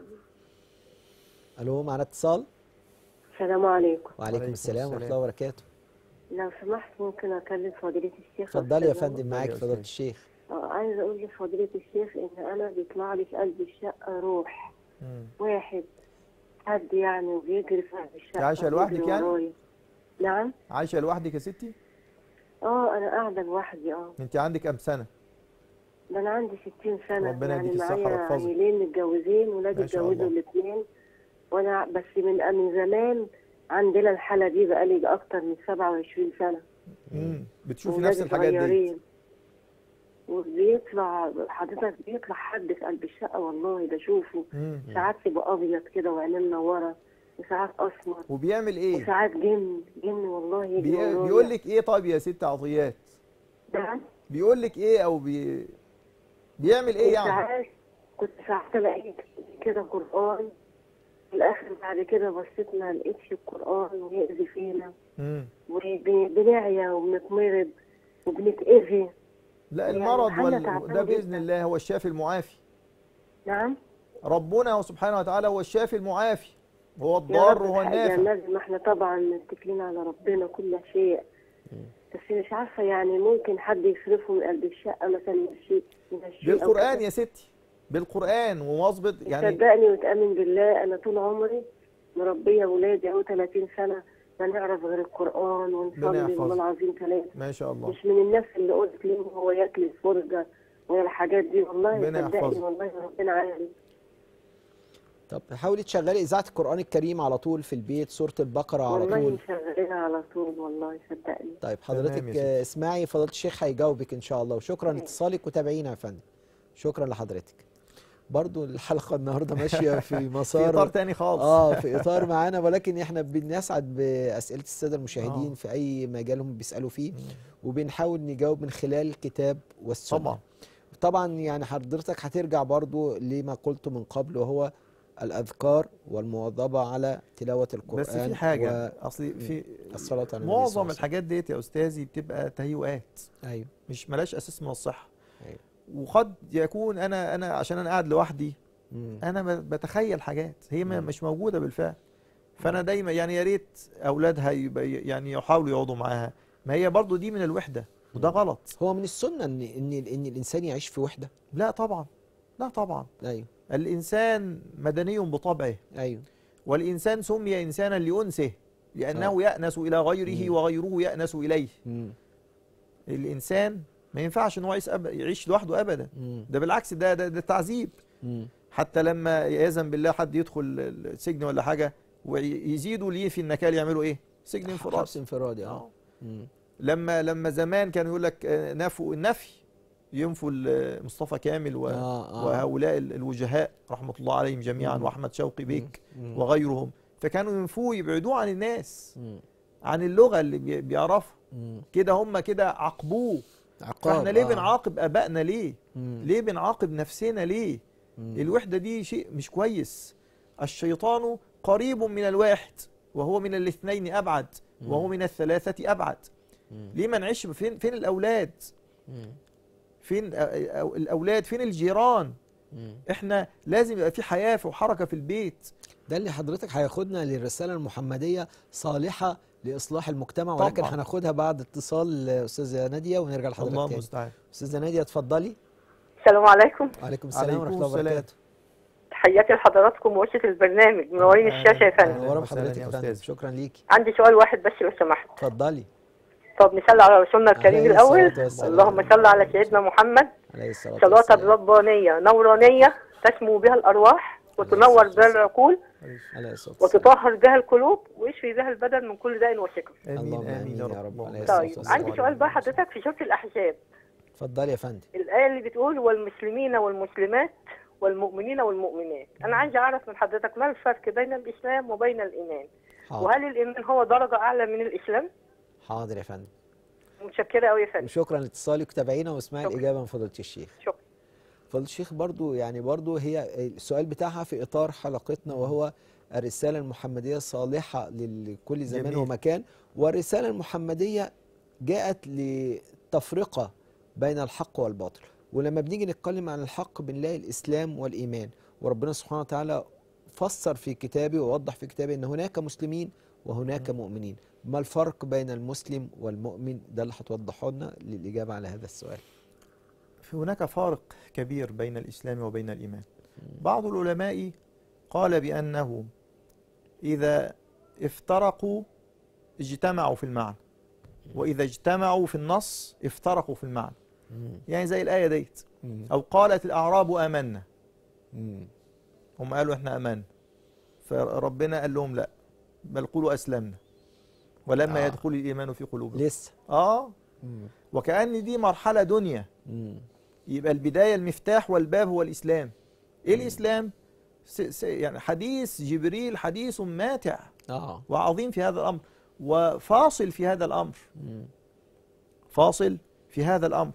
ألو، معنا اتصال. السلام عليكم. وعليكم السلام ورحمة الله وبركاته. لو سمحت ممكن أكلم فضيلة الشيخ؟ اتفضلي يا فندم، معاك فضيلة الشيخ. عايزة أقول لفضيلة الشيخ إن أنا بيطلع لي في قلب الشقة روح واحد، حد يعني، وبيجري في قلب الشقة. عايشة لوحدك يعني؟ نعم. عايشة لوحدك يا ستي؟ أنا قاعدة لوحدي. أنت عندك كام سنة؟ ده أنا عندي 60 سنة. ربنا يعني يديك الصحة معايا والفضل. عيلين متجوزين، ولادي اتجوزوا الاثنين، وأنا بس من زمان عندنا الحالة دي بقالي أكتر من 27 سنة. بتشوفي نفس الحاجات دي؟ وبيطلع حضرتك بيطلع حد في قلب الشقة، والله بشوفه. ساعات يبقى أبيض كده وعينيه منورة، وساعات أسمر. وبيعمل إيه؟ وساعات جن والله يجي بيقول لك إيه؟ طيب يا ست عطيات، نعم، بيقول لك إيه أو بيعمل إيه يعني؟ كنت ساعات ألاقي كده قرآن، في الآخر بعد كده بصيت ما لقيتش القرآن، ويأذي فينا وبنعيا وبنتمرض وبنتأذي. لا، المرض ده بإذن الله هو الشافي المعافي. نعم، ربنا سبحانه وتعالى هو الشافي المعافي، هو الضار وهو النافع. لازم احنا طبعا متكلين على ربنا كل شيء، بس مش عارفه يعني ممكن حد يصرفه من قلب الشقه مثلا من الشيء بالقرآن يا ستي، بالقرآن ومظبط يعني. صدقني وتأمن بالله، انا طول عمري مربيه ولادي اهو 30 سنه ما نعرف غير القرآن ونصلي والله العظيم 3. ما شاء الله. مش من الناس اللي قلت لهم هو ياكل الفرجه ولا الحاجات دي، والله صدقني والله ربنا عالم. طب حاولي تشغلي إذاعة القرآن الكريم على طول في البيت، سورة البقرة على طول. والله مشغلينها على طول والله صدقني. طيب حضرتك اسمعي فضيلة الشيخ هيجاوبك إن شاء الله. وشكرا لاتصالك وتابعينا يا فندم. شكرا لحضرتك. برضو الحلقة النهاردة ماشية في مسار في إطار تاني خالص. في إطار معانا، ولكن احنا بنسعد بأسئلة السادة المشاهدين في أي مجال هم بيسألوا فيه، وبنحاول نجاوب من خلال الكتاب والسنة. طبعا يعني حضرتك هترجع برضو لما قلته من قبل، وهو الأذكار والمواظبة على تلاوة القرآن. بس في حاجة، أصلي في الصلاة على معظم الحاجات ديت يا أستاذي بتبقى تهيؤات. أيوه، مش ملاش أساس من الصحة. أيوه. وقد يكون انا عشان انا قاعد لوحدي انا بتخيل حاجات هي مش موجوده بالفعل. فانا دايما يعني يا ريت اولادها يعني يحاولوا يقعدوا معاها، ما هي برضو دي من الوحده وده غلط. هو من السنه ان الانسان يعيش في وحده؟ لا طبعا، لا طبعا. ايوه. الانسان مدني بطبعه. ايوه. والانسان سمي انسانا لانسه لانه يأنس الى غيره وغيره يأنس اليه. الانسان ما ينفعش ان هو يعيش لوحده ابدا. ده بالعكس، ده تعذيب. حتى لما يأذن بالله حد يدخل السجن ولا حاجه ويزيدوا ليه في النكال يعملوا ايه؟ سجن انفرادي. حبس انفرادي. لما زمان كانوا يقول لك نفوا النفي، ينفوا مصطفى كامل وهؤلاء الوجهاء رحمه الله عليهم جميعا واحمد شوقي بيك وغيرهم، فكانوا ينفوه يبعدوه عن الناس، عن اللغه اللي بيعرفها. كده هم كده عاقبوه. فاحنا ليه بنعاقب ابائنا؟ ليه بنعاقب نفسنا؟ ليه؟ الوحده دي شيء مش كويس. الشيطان قريب من الواحد وهو من الاثنين ابعد وهو من الثلاثه ابعد. ليه ما نعيش؟ فين الاولاد؟ فين الاولاد؟ فين الجيران؟ احنا لازم يبقى في حياه وحركه في البيت. ده اللي حضرتك هياخدنا للرساله المحمديه صالحه لاصلاح المجتمع، ولكن هناخدها بعد اتصال استاذه ناديه ونرجع لحضرتك الله تاني. المستعان. استاذه ناديه اتفضلي. السلام عليكم. وعليكم السلام ورحمه الله وبركاته. تحياتي لحضراتكم ووسط البرنامج، منورين الشاشه يا فندم. منوره بحضرتك يا فندم، شكرا ليكي. عندي سؤال واحد بس لو سمحت. اتفضلي. طب نصلي على رسولنا الكريم الاول. اللهم صل على سيدنا محمد عليه الصلاه والسلام. صلاه ربانيه نورانيه تسمو بها الارواح وتنور بها العقول وتطهر بها القلوب ويشفي بها البدن من كل داء وسقم. امين امين يا رب. طيب عندي سؤال بقى حضرتك في سوره الاحزاب. اتفضلي يا فندم. الايه اللي بتقول والمسلمين والمسلمات والمؤمنين والمؤمنات، انا عايزه اعرف من حضرتك ما الفرق بين الاسلام وبين الايمان؟ حاضر. وهل الايمان هو درجه اعلى من الاسلام؟ حاضر يا فندم. متشكره قوي يا فندم. شكرا لاتصالك، تابعينا واسمعي الاجابه من فضيله الشيخ. شكرا. فضيله الشيخ برضو هي السؤال بتاعها في اطار حلقتنا، وهو الرساله المحمديه صالحه لكل زمان ومكان، والرساله المحمديه جاءت لتفرقه بين الحق والباطل. ولما بنيجي نتكلم عن الحق بنلاقي الإسلام والإيمان، وربنا سبحانه وتعالى فسر في كتابه ووضح في كتابه أن هناك مسلمين وهناك مؤمنين. ما الفرق بين المسلم والمؤمن؟ ده اللي هتوضحه لنا للإجابة على هذا السؤال. هناك فارق كبير بين الإسلام وبين الإيمان. بعض العلماء قال بأنه إذا افترقوا اجتمعوا في المعنى، وإذا اجتمعوا في النص افترقوا في المعنى. يعني زي الآية ديت، أو قالت الأعراب آمنا، هم قالوا إحنا آمنا، فربنا قال لهم لا بل قولوا أسلمنا ولما يدخل الإيمان في قلوبهم لسه. وكأن دي مرحلة دنيا. يبقى البداية المفتاح والباب هو الإسلام. إيه الإسلام؟ يعني حديث جبريل حديث ماتع وعظيم في هذا الأمر، وفاصل في هذا الأمر، فاصل في هذا الأمر.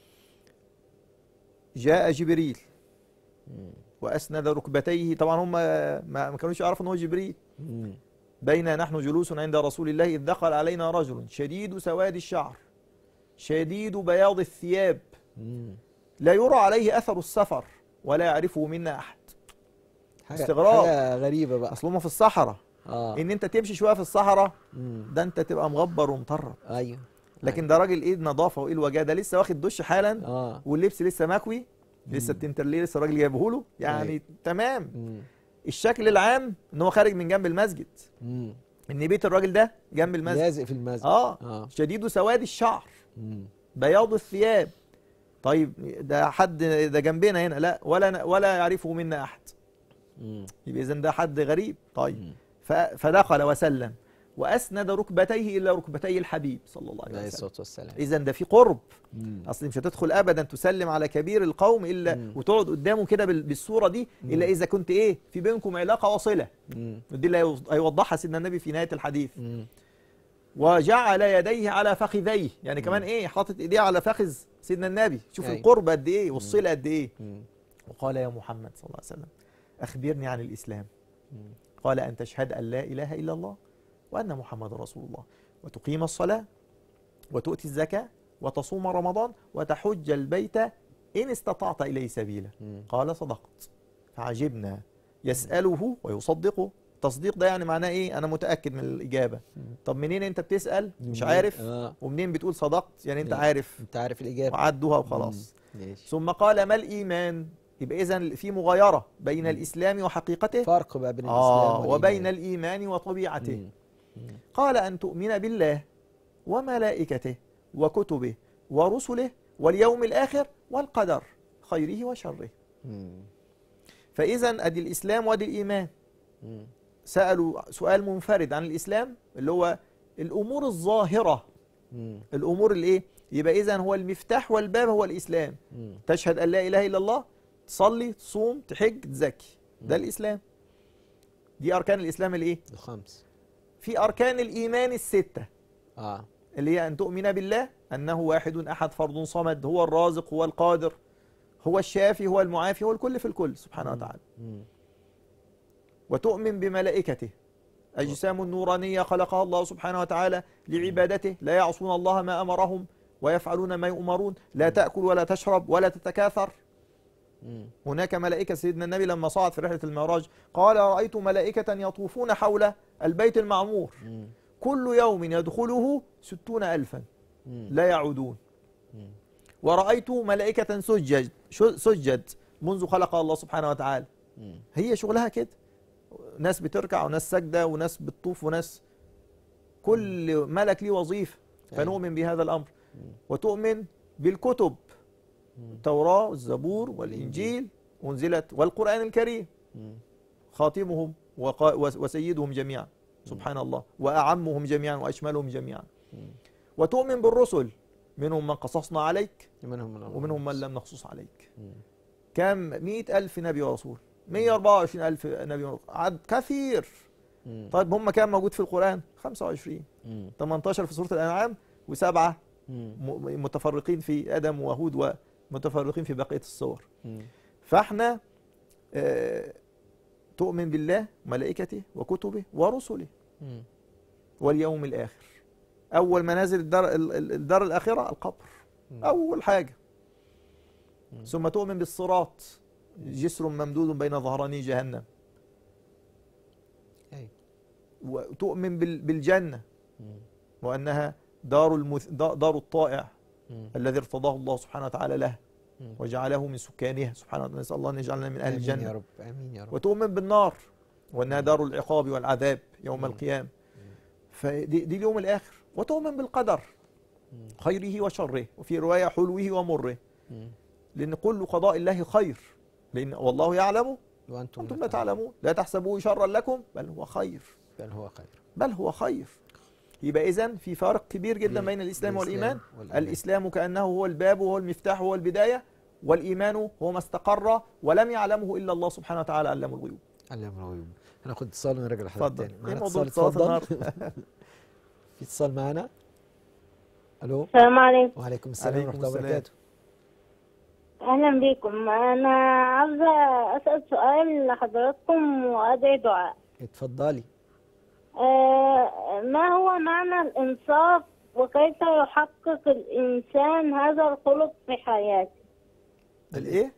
جاء جبريل وأسند ركبتيه، طبعا هم ما كانوش يعرفوا أنه جبريل. بين نحن جلوس عند رسول الله إذ دخل علينا رجل شديد سواد الشعر شديد بياض الثياب لا يرى عليه أثر السفر ولا يعرفه منا أحد. استغراب، حاجة غريبة بقى. أصل هم في الصحراء. إن أنت تمشي شوية في الصحراء ده أنت تبقى مغبر ومطرب. أيوه. لكن ده راجل ايه النظافه وايه الوجاهه، ده لسه واخد دش حالا واللبس لسه مكوي، لسه التنترليه لسه الراجل جايبه له، يعني تمام. الشكل العام ان هو خارج من جنب المسجد، ان بيت الراجل ده جنب المسجد، لازق في المسجد. شديد سواد الشعر بياض الثياب. طيب ده حد ده جنبنا هنا؟ لا، ولا يعرفه منا احد. يبقى اذا ده حد غريب. طيب فدخل وسلم وأسند ركبتيه إلى ركبتي الحبيب صلى الله عليه وسلم. إذا ده في قرب. أصل مش هتدخل أبدا تسلم على كبير القوم إلا وتقعد قدامه كده بالصورة دي إلا إذا كنت إيه في بينكم علاقة وصلة. ودي اللي هيوضحها سيدنا النبي في نهاية الحديث. وجعل يديه على فخذيه، يعني كمان إيه حاطط إيديه على فخذ سيدنا النبي. شوف القرب قد إيه والصلة قد إيه. وقال يا محمد صلى الله عليه وسلم أخبرني عن الإسلام. قال أن تشهد أن لا إله إلا الله وأن محمد رسول الله وتقيم الصلاة وتؤتي الزكاة وتصوم رمضان وتحج البيت إن استطعت إليه سبيلا. قال صدقت. فعجبنا، يسأله ويصدقه. تصديق ده يعني معناه إيه؟ أنا متأكد من الإجابة. طب منين أنت بتسأل؟ مش عارف. ومنين بتقول صدقت؟ يعني أنت عارف. أنت عارف الإجابة وعدوها وخلاص. ثم قال ما الإيمان؟ يبقى إذن في مغايرة بين الإسلام وحقيقته، فرق بقى بين الإسلام وبين الإيمان وطبيعته. قال أن تؤمن بالله وملائكته وكتبه ورسله واليوم الآخر والقدر خيره وشره. فإذا أدي الإسلام وأدي الإيمان. سألوا سؤال منفرد عن الإسلام اللي هو الأمور الظاهرة. الأمور الإيه؟ يبقى إذن هو المفتاح والباب هو الإسلام. تشهد أن لا إله إلا الله، تصلي، تصوم، تحج، تزكي. ده الإسلام. دي أركان الإسلام الإيه؟ الخمس. في أركان الإيمان الستة. اللي هي أن تؤمن بالله أنه واحد أحد فرد صمد، هو الرازق، هو القادر، هو الشافي، هو المعافي، هو الكل في الكل سبحانه وتعالى. وتؤمن بملائكته، أجسام نورانية خلقها الله سبحانه وتعالى لعبادته، لا يعصون الله ما أمرهم ويفعلون ما يؤمرون، لا تأكل ولا تشرب ولا تتكاثر. هناك ملائكة، سيدنا النبي لما صعد في رحلة المعراج قال رأيت ملائكة يطوفون حول البيت المعمور كل يوم يدخله 60,000 لا يعودون. ورأيت ملائكة سجد منذ خلق الله سبحانه وتعالى. هي شغلها كده، ناس بتركع وناس سجدة وناس بتطوف وناس، كل ملك ليه وظيفة. فنؤمن بهذا الأمر. وتؤمن بالكتب، التوراة والزبور والإنجيل أنزلت، والقرآن الكريم خاتمهم وسيدهم جميعا سبحان الله، وأعمهم جميعا وأشملهم جميعا. وتؤمن بالرسل، منهم من قصصنا عليك ومنهم من لم نقصص عليك. كم 100,000 نبي ورسول، 124,000 نبي ورسول، عدد كثير. طيب هم كم موجود في القرآن؟ 25. 18 في سورة الأنعام، و7 متفرقين في آدم وهود ومتفرقين في بقية الصور. فاحنا تؤمن بالله وملائكته وكتبه ورسله واليوم الآخر. أول منازل الدار الآخرة القبر، أول حاجة. ثم تؤمن بالصراط، جسر ممدود بين ظهراني جهنم. وتؤمن بالجنة، وأنها دار الطائع الذي ارتضاه الله سبحانه وتعالى له وجعله من سكانها سبحانه وتعالى. نسأل الله أن يجعلنا من أهل الجنة يا رب. آمين يا رب. وتؤمن بالنار، وأنها دار العقاب والعذاب يوم القيامة. فدي اليوم الآخر. وتؤمن بالقدر خيره وشره، وفي رواية حلوه ومره، لأن كل قضاء الله خير، لأن والله يعلم وأنتم لا تعلمون. لا تحسبوه شرا لكم بل هو خير. بل هو خير. يبقى إذن في فارق كبير جدا بين الإسلام والإيمان. الإسلام كأنه هو الباب وهو المفتاح وهو البداية، والإيمان هو ما استقر ولم يعلمه إلا الله سبحانه وتعالى علم الغيوب. علم الغيوب. هناخد اتصال ونرجع لحضرتك تاني. معانا اتصال. اتفضل. في اتصال معانا. الو. السلام عليكم. وعليكم السلام ورحمة الله وبركاته. اهلا بكم. انا عاوزه اسال سؤال لحضراتكم وادعي دعاء. اتفضلي. ما هو معنى الانصاف، وكيف يحقق الانسان هذا الخلق في حياته؟ الايه؟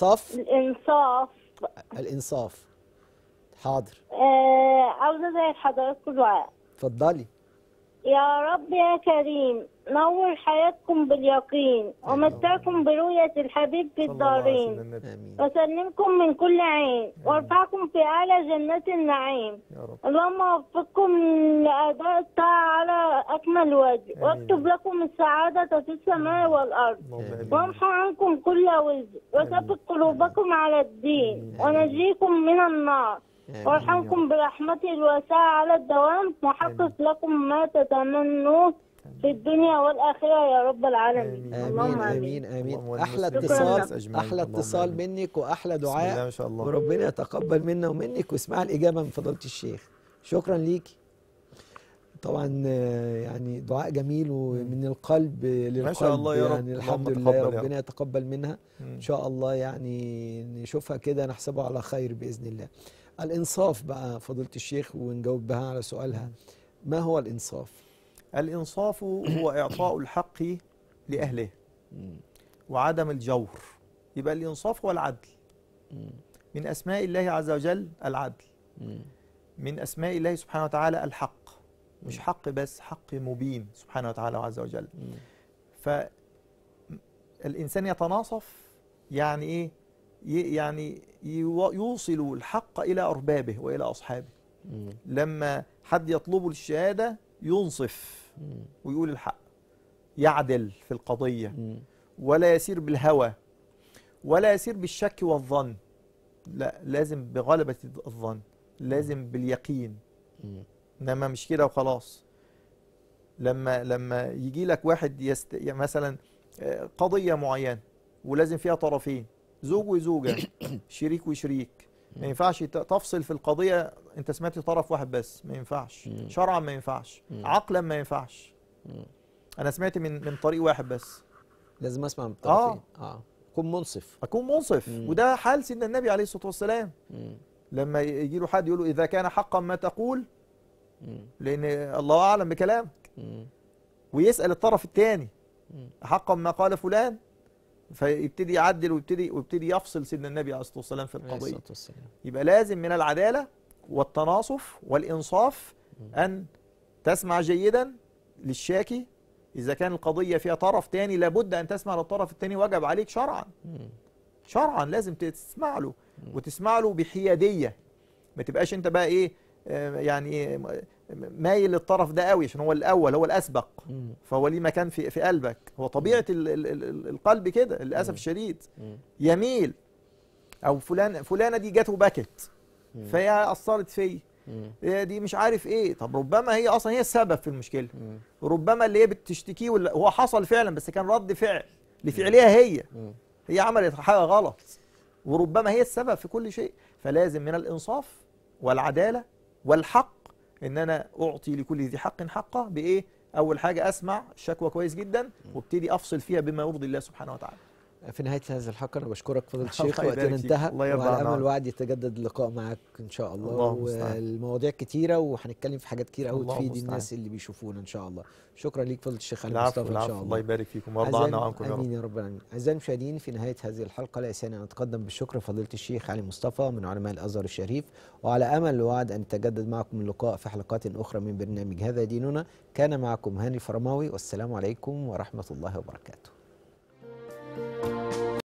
الانصاف. حاضر. عاوزه ادعي لحضراتكم دعاء. اتفضلي. يا رب يا كريم، نور حياتكم باليقين، ومتعكم برؤية الحبيب في الدارين، وسلمكم من كل عين، وارفعكم في أعلى جنات النعيم. اللهم وفقكم لأداء الطاعة على أكمل وجه، واكتب لكم السعادة في السماء والأرض، وامحو عنكم كل وزر، وثبت قلوبكم على الدين، ونجيكم من النار، وارحمكم برحمته الواسعة على الدوام، وحقق لكم ما تتمنون في الدنيا والآخرة يا رب العالمين. آمين آمين آمين. أحلى اتصال منك وأحلى دعاء، ما شاء الله. وربنا يتقبل منا ومنك واسمع الإجابة من فضيلة الشيخ. شكرا ليكي. طبعا يعني دعاء جميل ومن القلب للقلب. ما شاء الله يا رب. يعني الحمد لله ربنا يتقبل منها إن شاء الله. يعني نشوفها كده نحسبها على خير بإذن الله. الإنصاف بقى فضيلة الشيخ، ونجاوب بها على سؤالها. ما هو الإنصاف؟ الإنصاف هو إعطاء الحق لأهله وعدم الجور يبقى الإنصاف هو العدل. من أسماء الله عز وجل العدل. من أسماء الله سبحانه وتعالى الحق، مش حق بس، حق مبين سبحانه وتعالى عز وجل. فالإنسان يتناصف يعني إيه؟ يعني يوصل الحق إلى أربابه وإلى أصحابه. لما حد يطلبه للشهادة ينصف ويقول الحق، يعدل في القضية، ولا يسير بالهوى ولا يسير بالشك والظن، لا، لازم بغلبة الظن، لازم باليقين. إنما مش كده وخلاص. لما يجي لك واحد مثلا قضية معينة ولازم فيها طرفين، زوج وزوجة، شريك وشريك، ما ينفعش تفصل في القضية انت سمعت طرف واحد بس، ما ينفعش شرعا، ما ينفعش عقلا، ما ينفعش. انا سمعت من طريق واحد بس، لازم اسمع من الطرفين. اكون منصف، اكون منصف. وده حال سيدنا النبي عليه الصلاة والسلام. لما يجي له حد يقول له اذا كان حقا ما تقول، لان الله اعلم بكلامك، ويسأل الطرف الثاني حقا ما قال فلان، فيبتدي يعدل ويبتدي يفصل سيدنا النبي عليه الصلاة والسلام في القضية. يبقى لازم من العدالة والتناصف والإنصاف أن تسمع جيدا للشاكي. إذا كان القضية فيها طرف تاني لابد أن تسمع للطرف التاني، وجب عليك شرعا. شرعا لازم تسمع له، وتسمع له بحيادية. ما تبقاش أنت بقى إيه يعني مايل للطرف ده قوي عشان هو الأول، هو الأسبق، فهو ليه مكان في قلبك. هو طبيعة القلب كده للأسف الشديد، يميل. أو فلانة دي جت وبكت فهي أثرت فيا، دي مش عارف إيه. طب ربما هي أصلا هي السبب في المشكلة، ربما اللي هي بتشتكيه هو حصل فعلا بس كان رد فعل لفعلها هي عملت حاجة غلط، وربما هي السبب في كل شيء. فلازم من الإنصاف والعدالة والحق ان انا اعطي لكل ذي حق حقه. بايه؟ اول حاجه اسمع الشكوى كويس جدا وابتدي افصل فيها بما يرضي الله سبحانه وتعالى. في نهايه هذه الحلقه انا بشكرك فضيله الشيخ، وقتنا انتهى، وعلى امل وعد يتجدد اللقاء معك ان شاء الله. والمواضيع كتيره وهنتكلم في حاجات كتيره قوي تفيد الناس اللي بيشوفونا ان شاء الله. شكرا ليك فضيله الشيخ علي مصطفى ان شاء الله. الله يبارك فيكم ويرضى عنا وعنكم يا رب. امين يا رب العالمين. اعزائي المشاهدين، في نهايه هذه الحلقه لا يسعني ان اتقدم بالشكر لفضيله الشيخ علي مصطفى من علماء الازهر الشريف، وعلى امل ووعد ان يتجدد معكم اللقاء في حلقات اخرى من برنامج هذا ديننا. كان معكم هاني الفرماوي، والسلام عليكم ورحمه الله وبركاته.